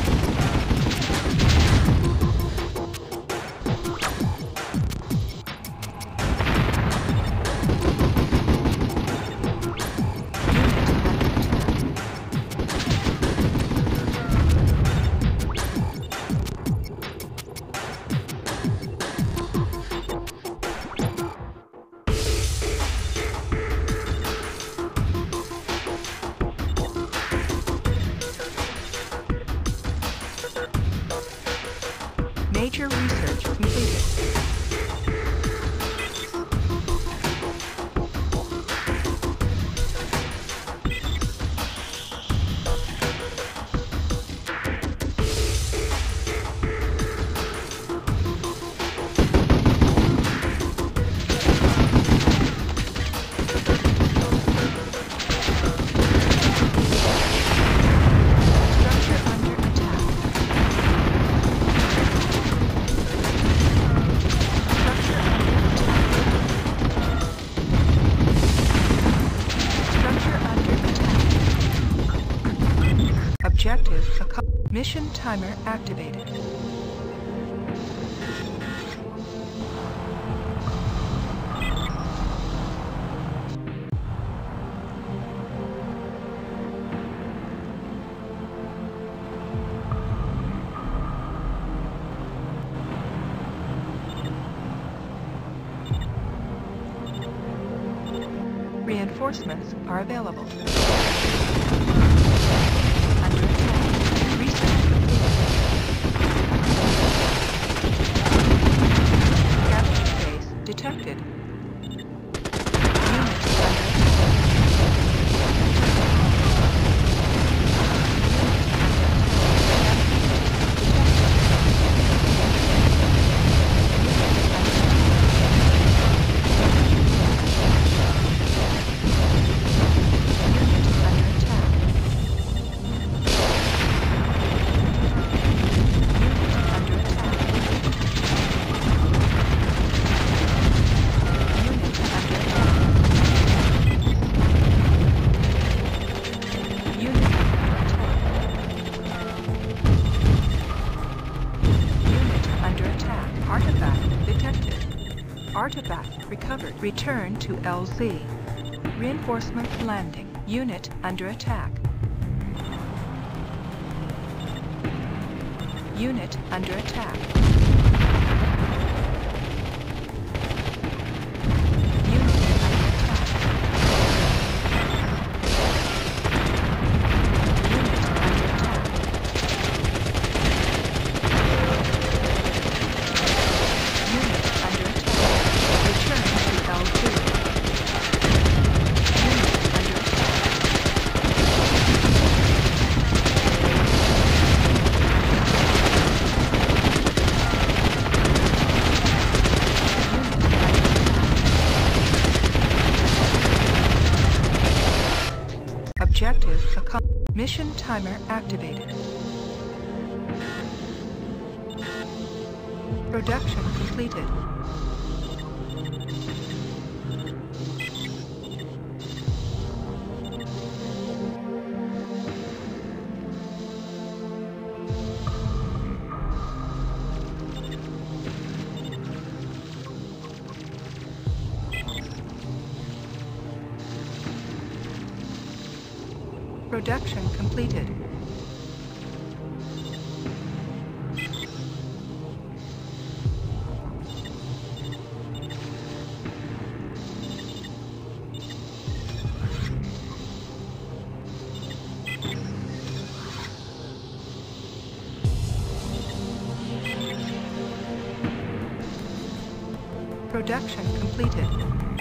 Major research completed. Objective accomplished. Mission timer activated. Reinforcements are available. Under attack. Research completed. Scavenged base detected. Unit under attack. Return to LZ. Reinforcements landing. Unit under attack. Unit under attack. Unit under attack. Unit under attack. Unit under attack. Return to L2. Unit under attack. Objective accomplished. Mission timer activated. Production completed. Production completed. Production completed.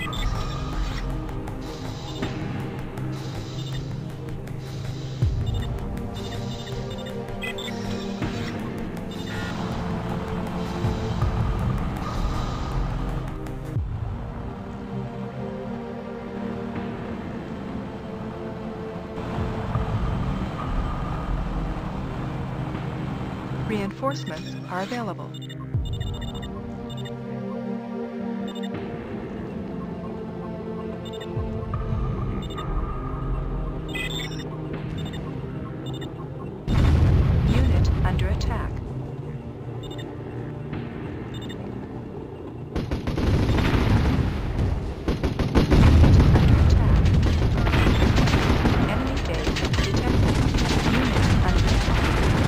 Reinforcements are available. Unit under attack. Enemy base detected. Unit under attack.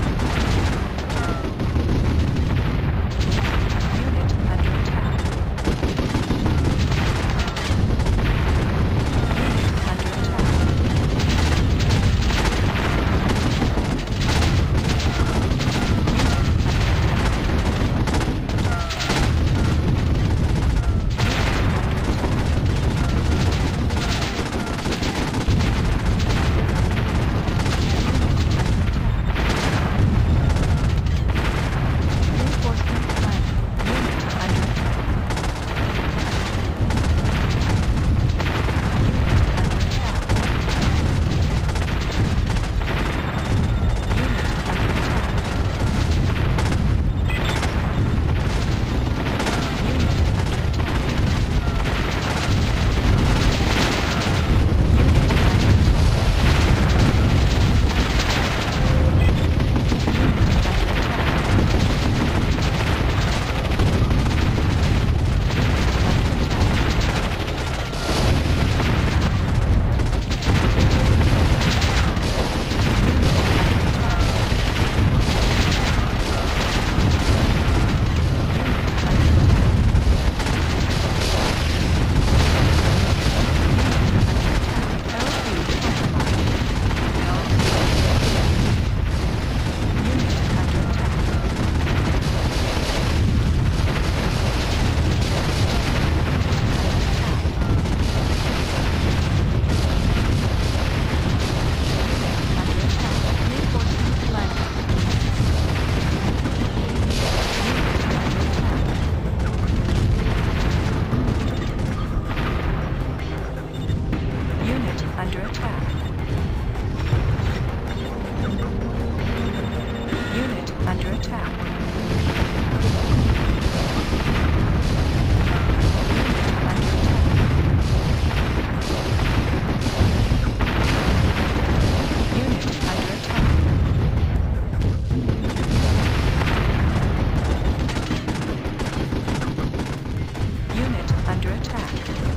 Unit under attack. Unit under attack. Under attack. Unit under attack. Unit under attack. Unit under attack.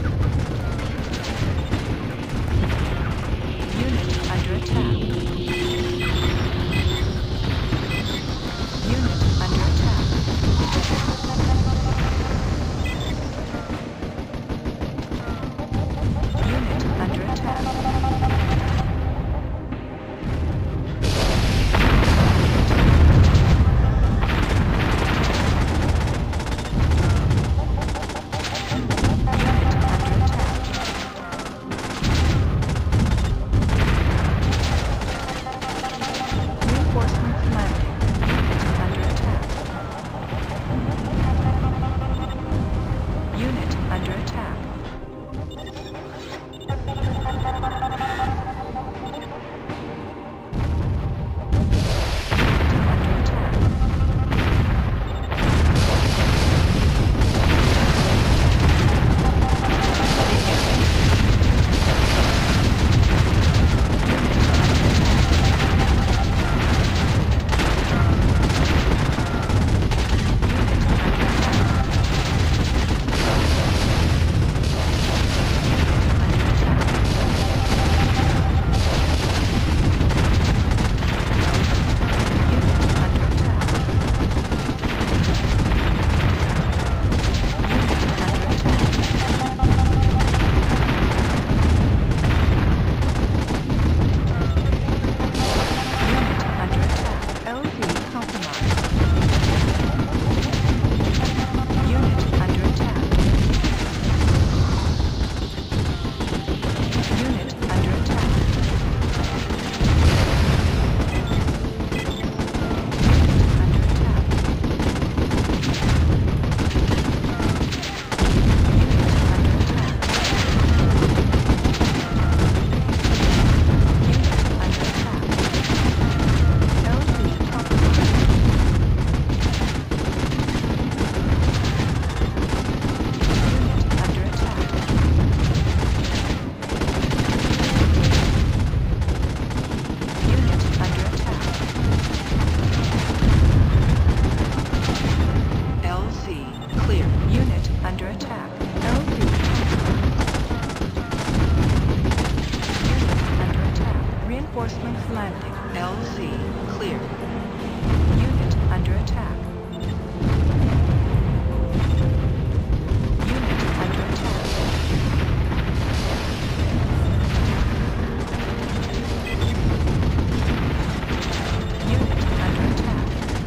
Reinforcements landing. LZ clear. Unit under attack. Unit under attack. Unit under attack.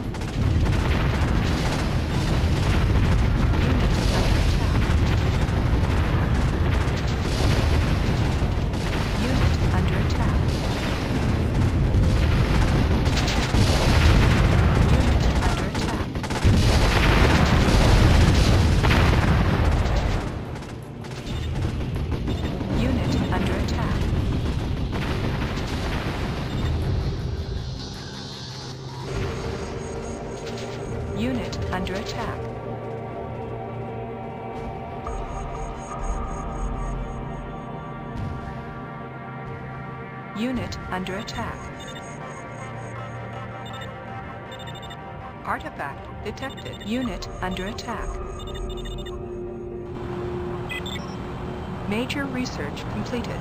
Unit under attack. Unit under attack. Unit under attack. Unit under attack. Unit under attack. Artifact detected. Unit under attack. Major research completed.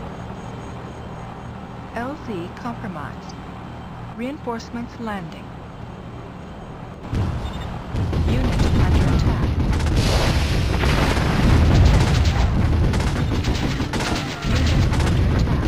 LZ compromised. Reinforcements landing. Unit under attack. Unit under attack.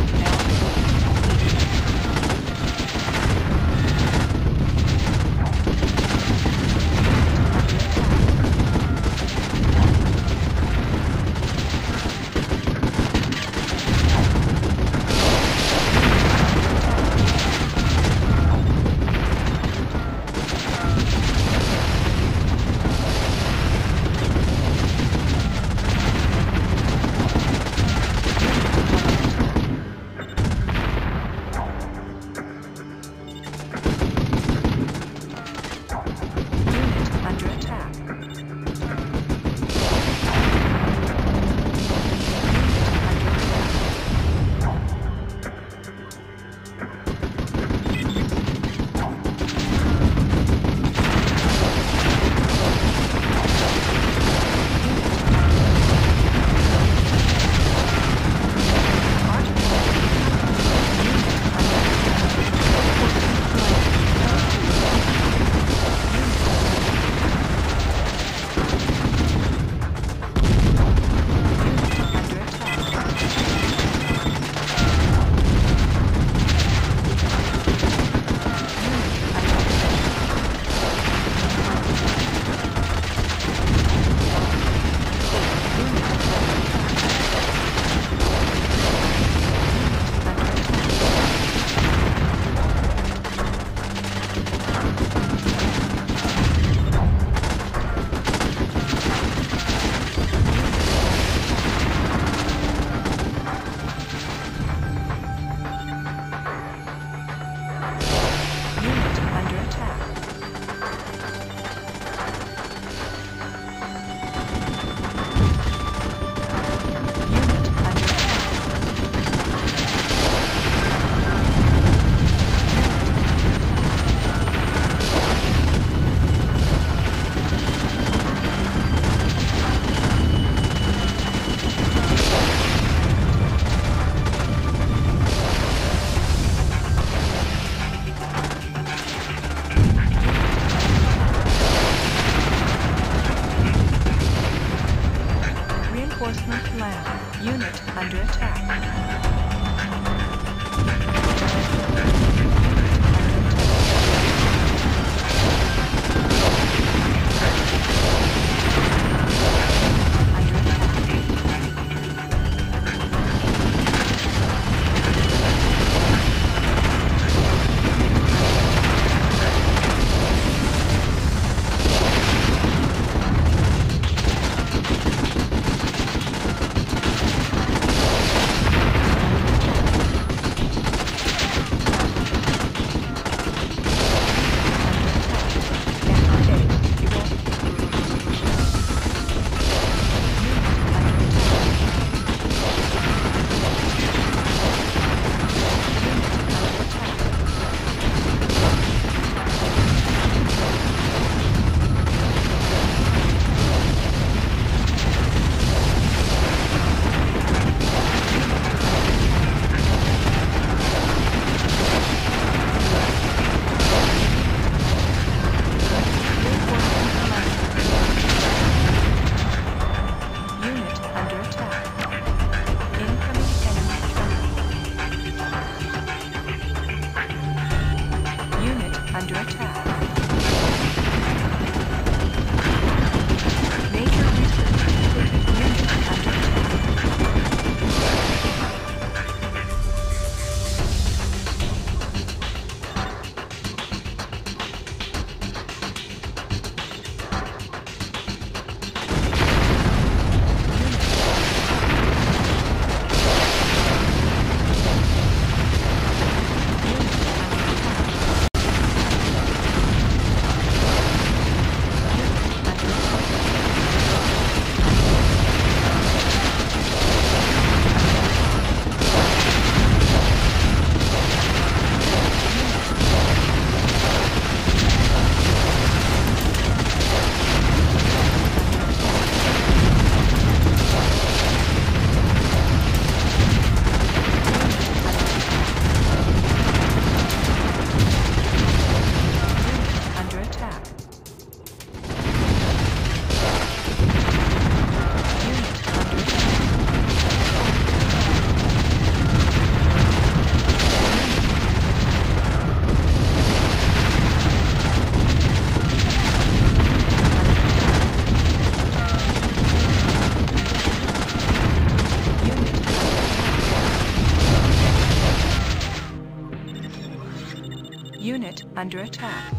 Unit under attack.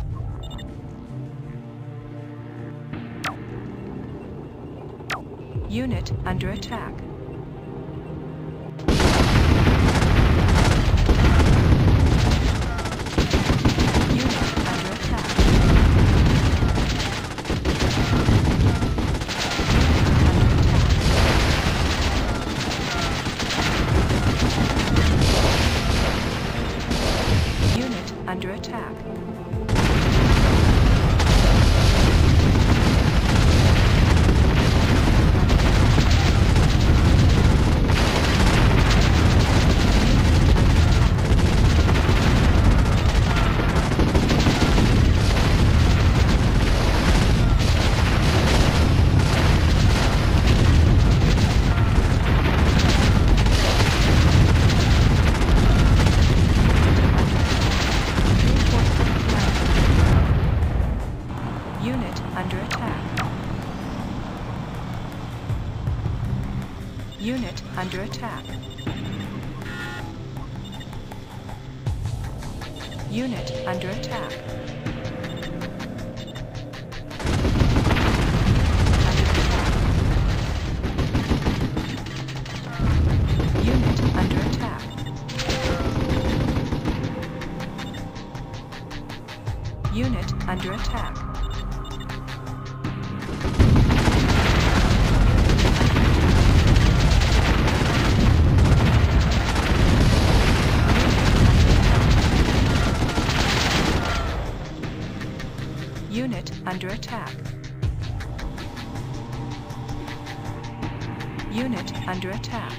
Unit under attack. Under attack. Unit under attack. Unit under attack. Unit under attack. Unit under attack. Unit under attack. Unit under attack. Unit under attack.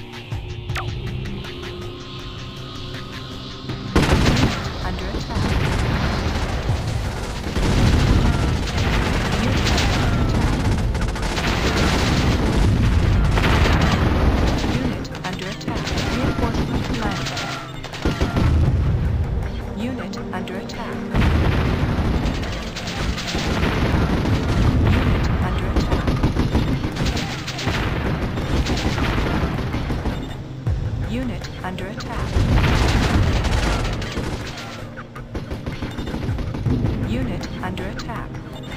Under attack. Unit under attack. Reinforcement landing. Unit under attack. Unit under attack. Unit under attack.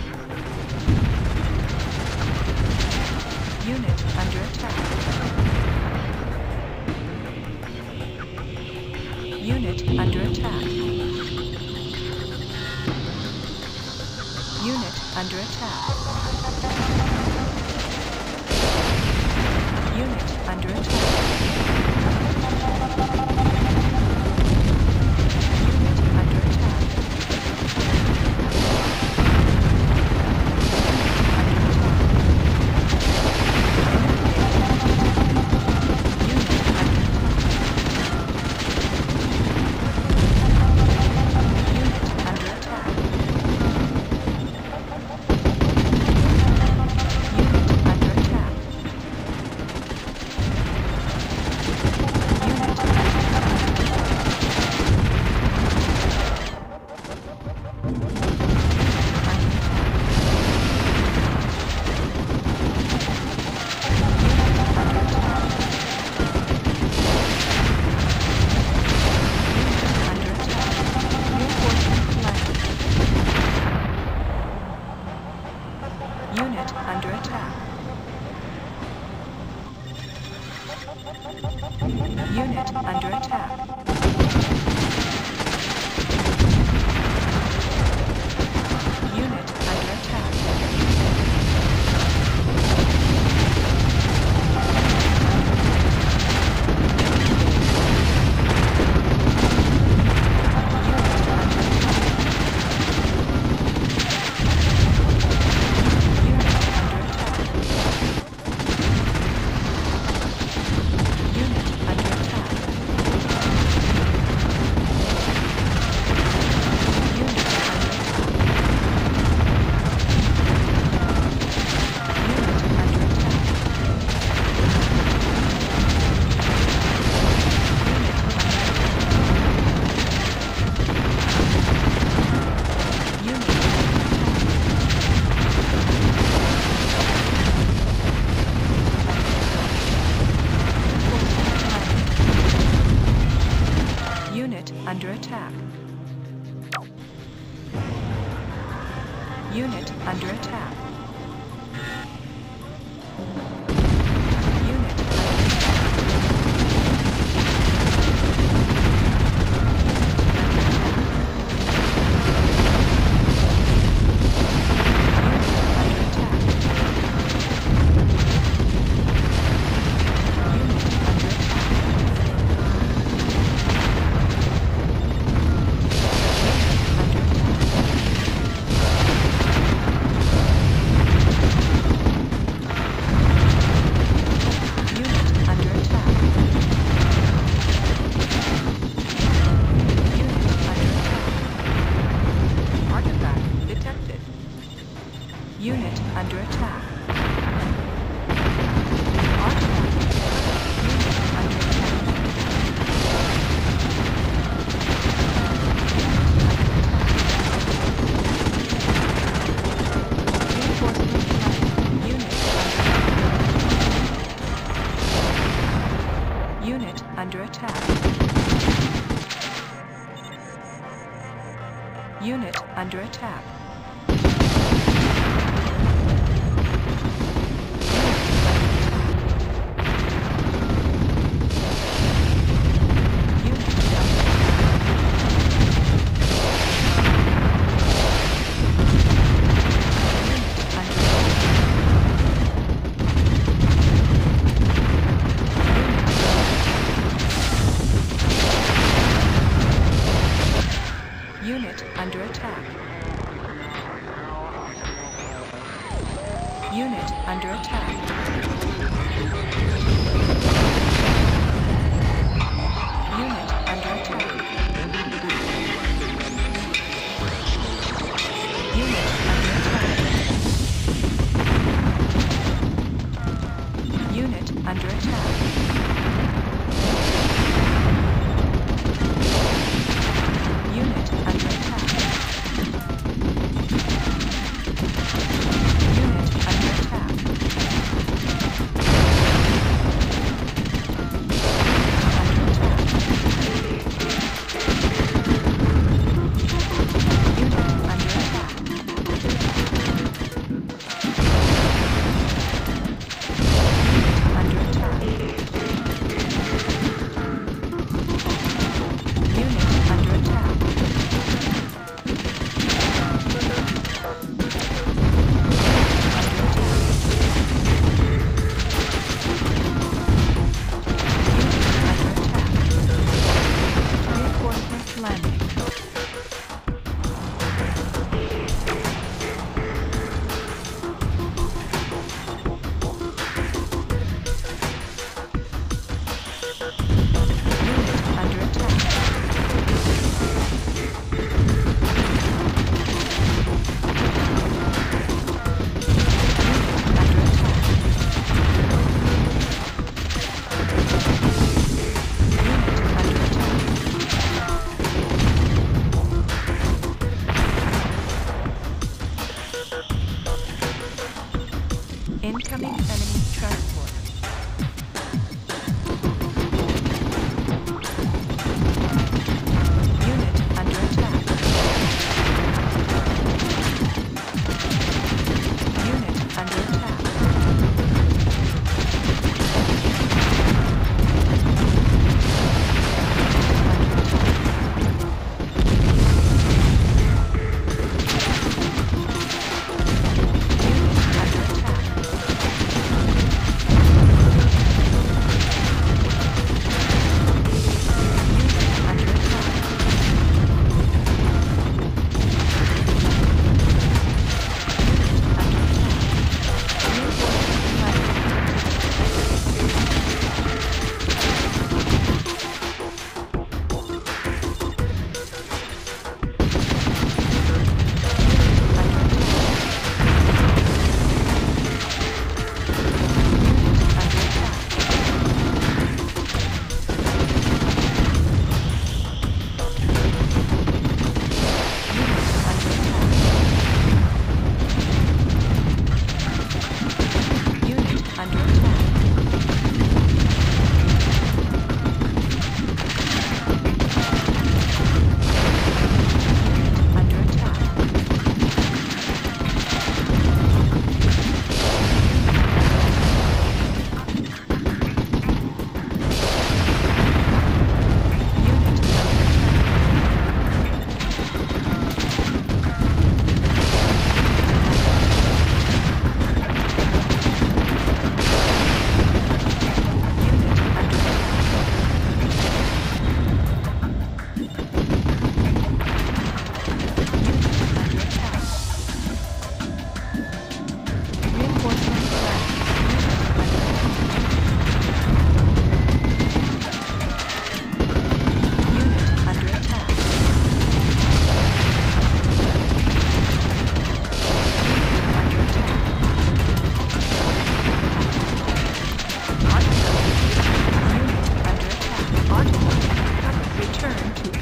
Unit under attack. Unit under attack. Unit under attack. Unit under attack. Unit under attack. Unit under attack. Unit under attack. Under attack. Unit under attack. Unit under Unit under attack. Artifact Unit under attack. Unit under attack. Unit under attack. Unit under attack. Unit under attack. Unit under attack. Unit under attack. Unit under attack. Unit under attack.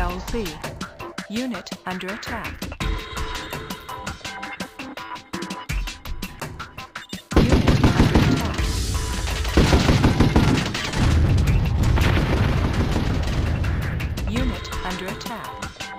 LZ. Unit under attack. Unit under attack. Unit under attack.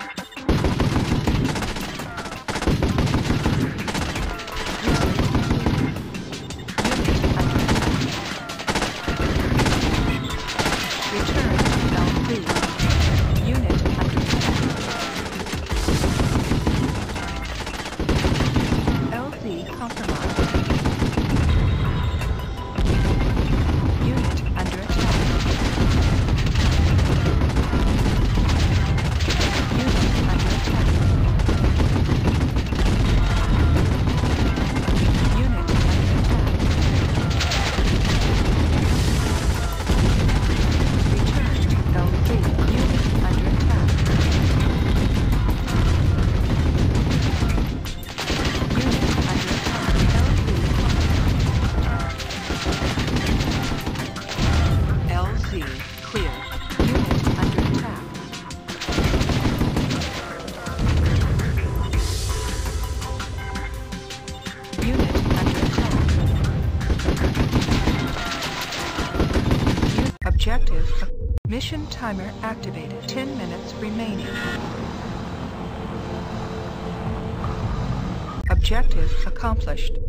Objective. Mission timer activated. 10 minutes remaining. Objective accomplished.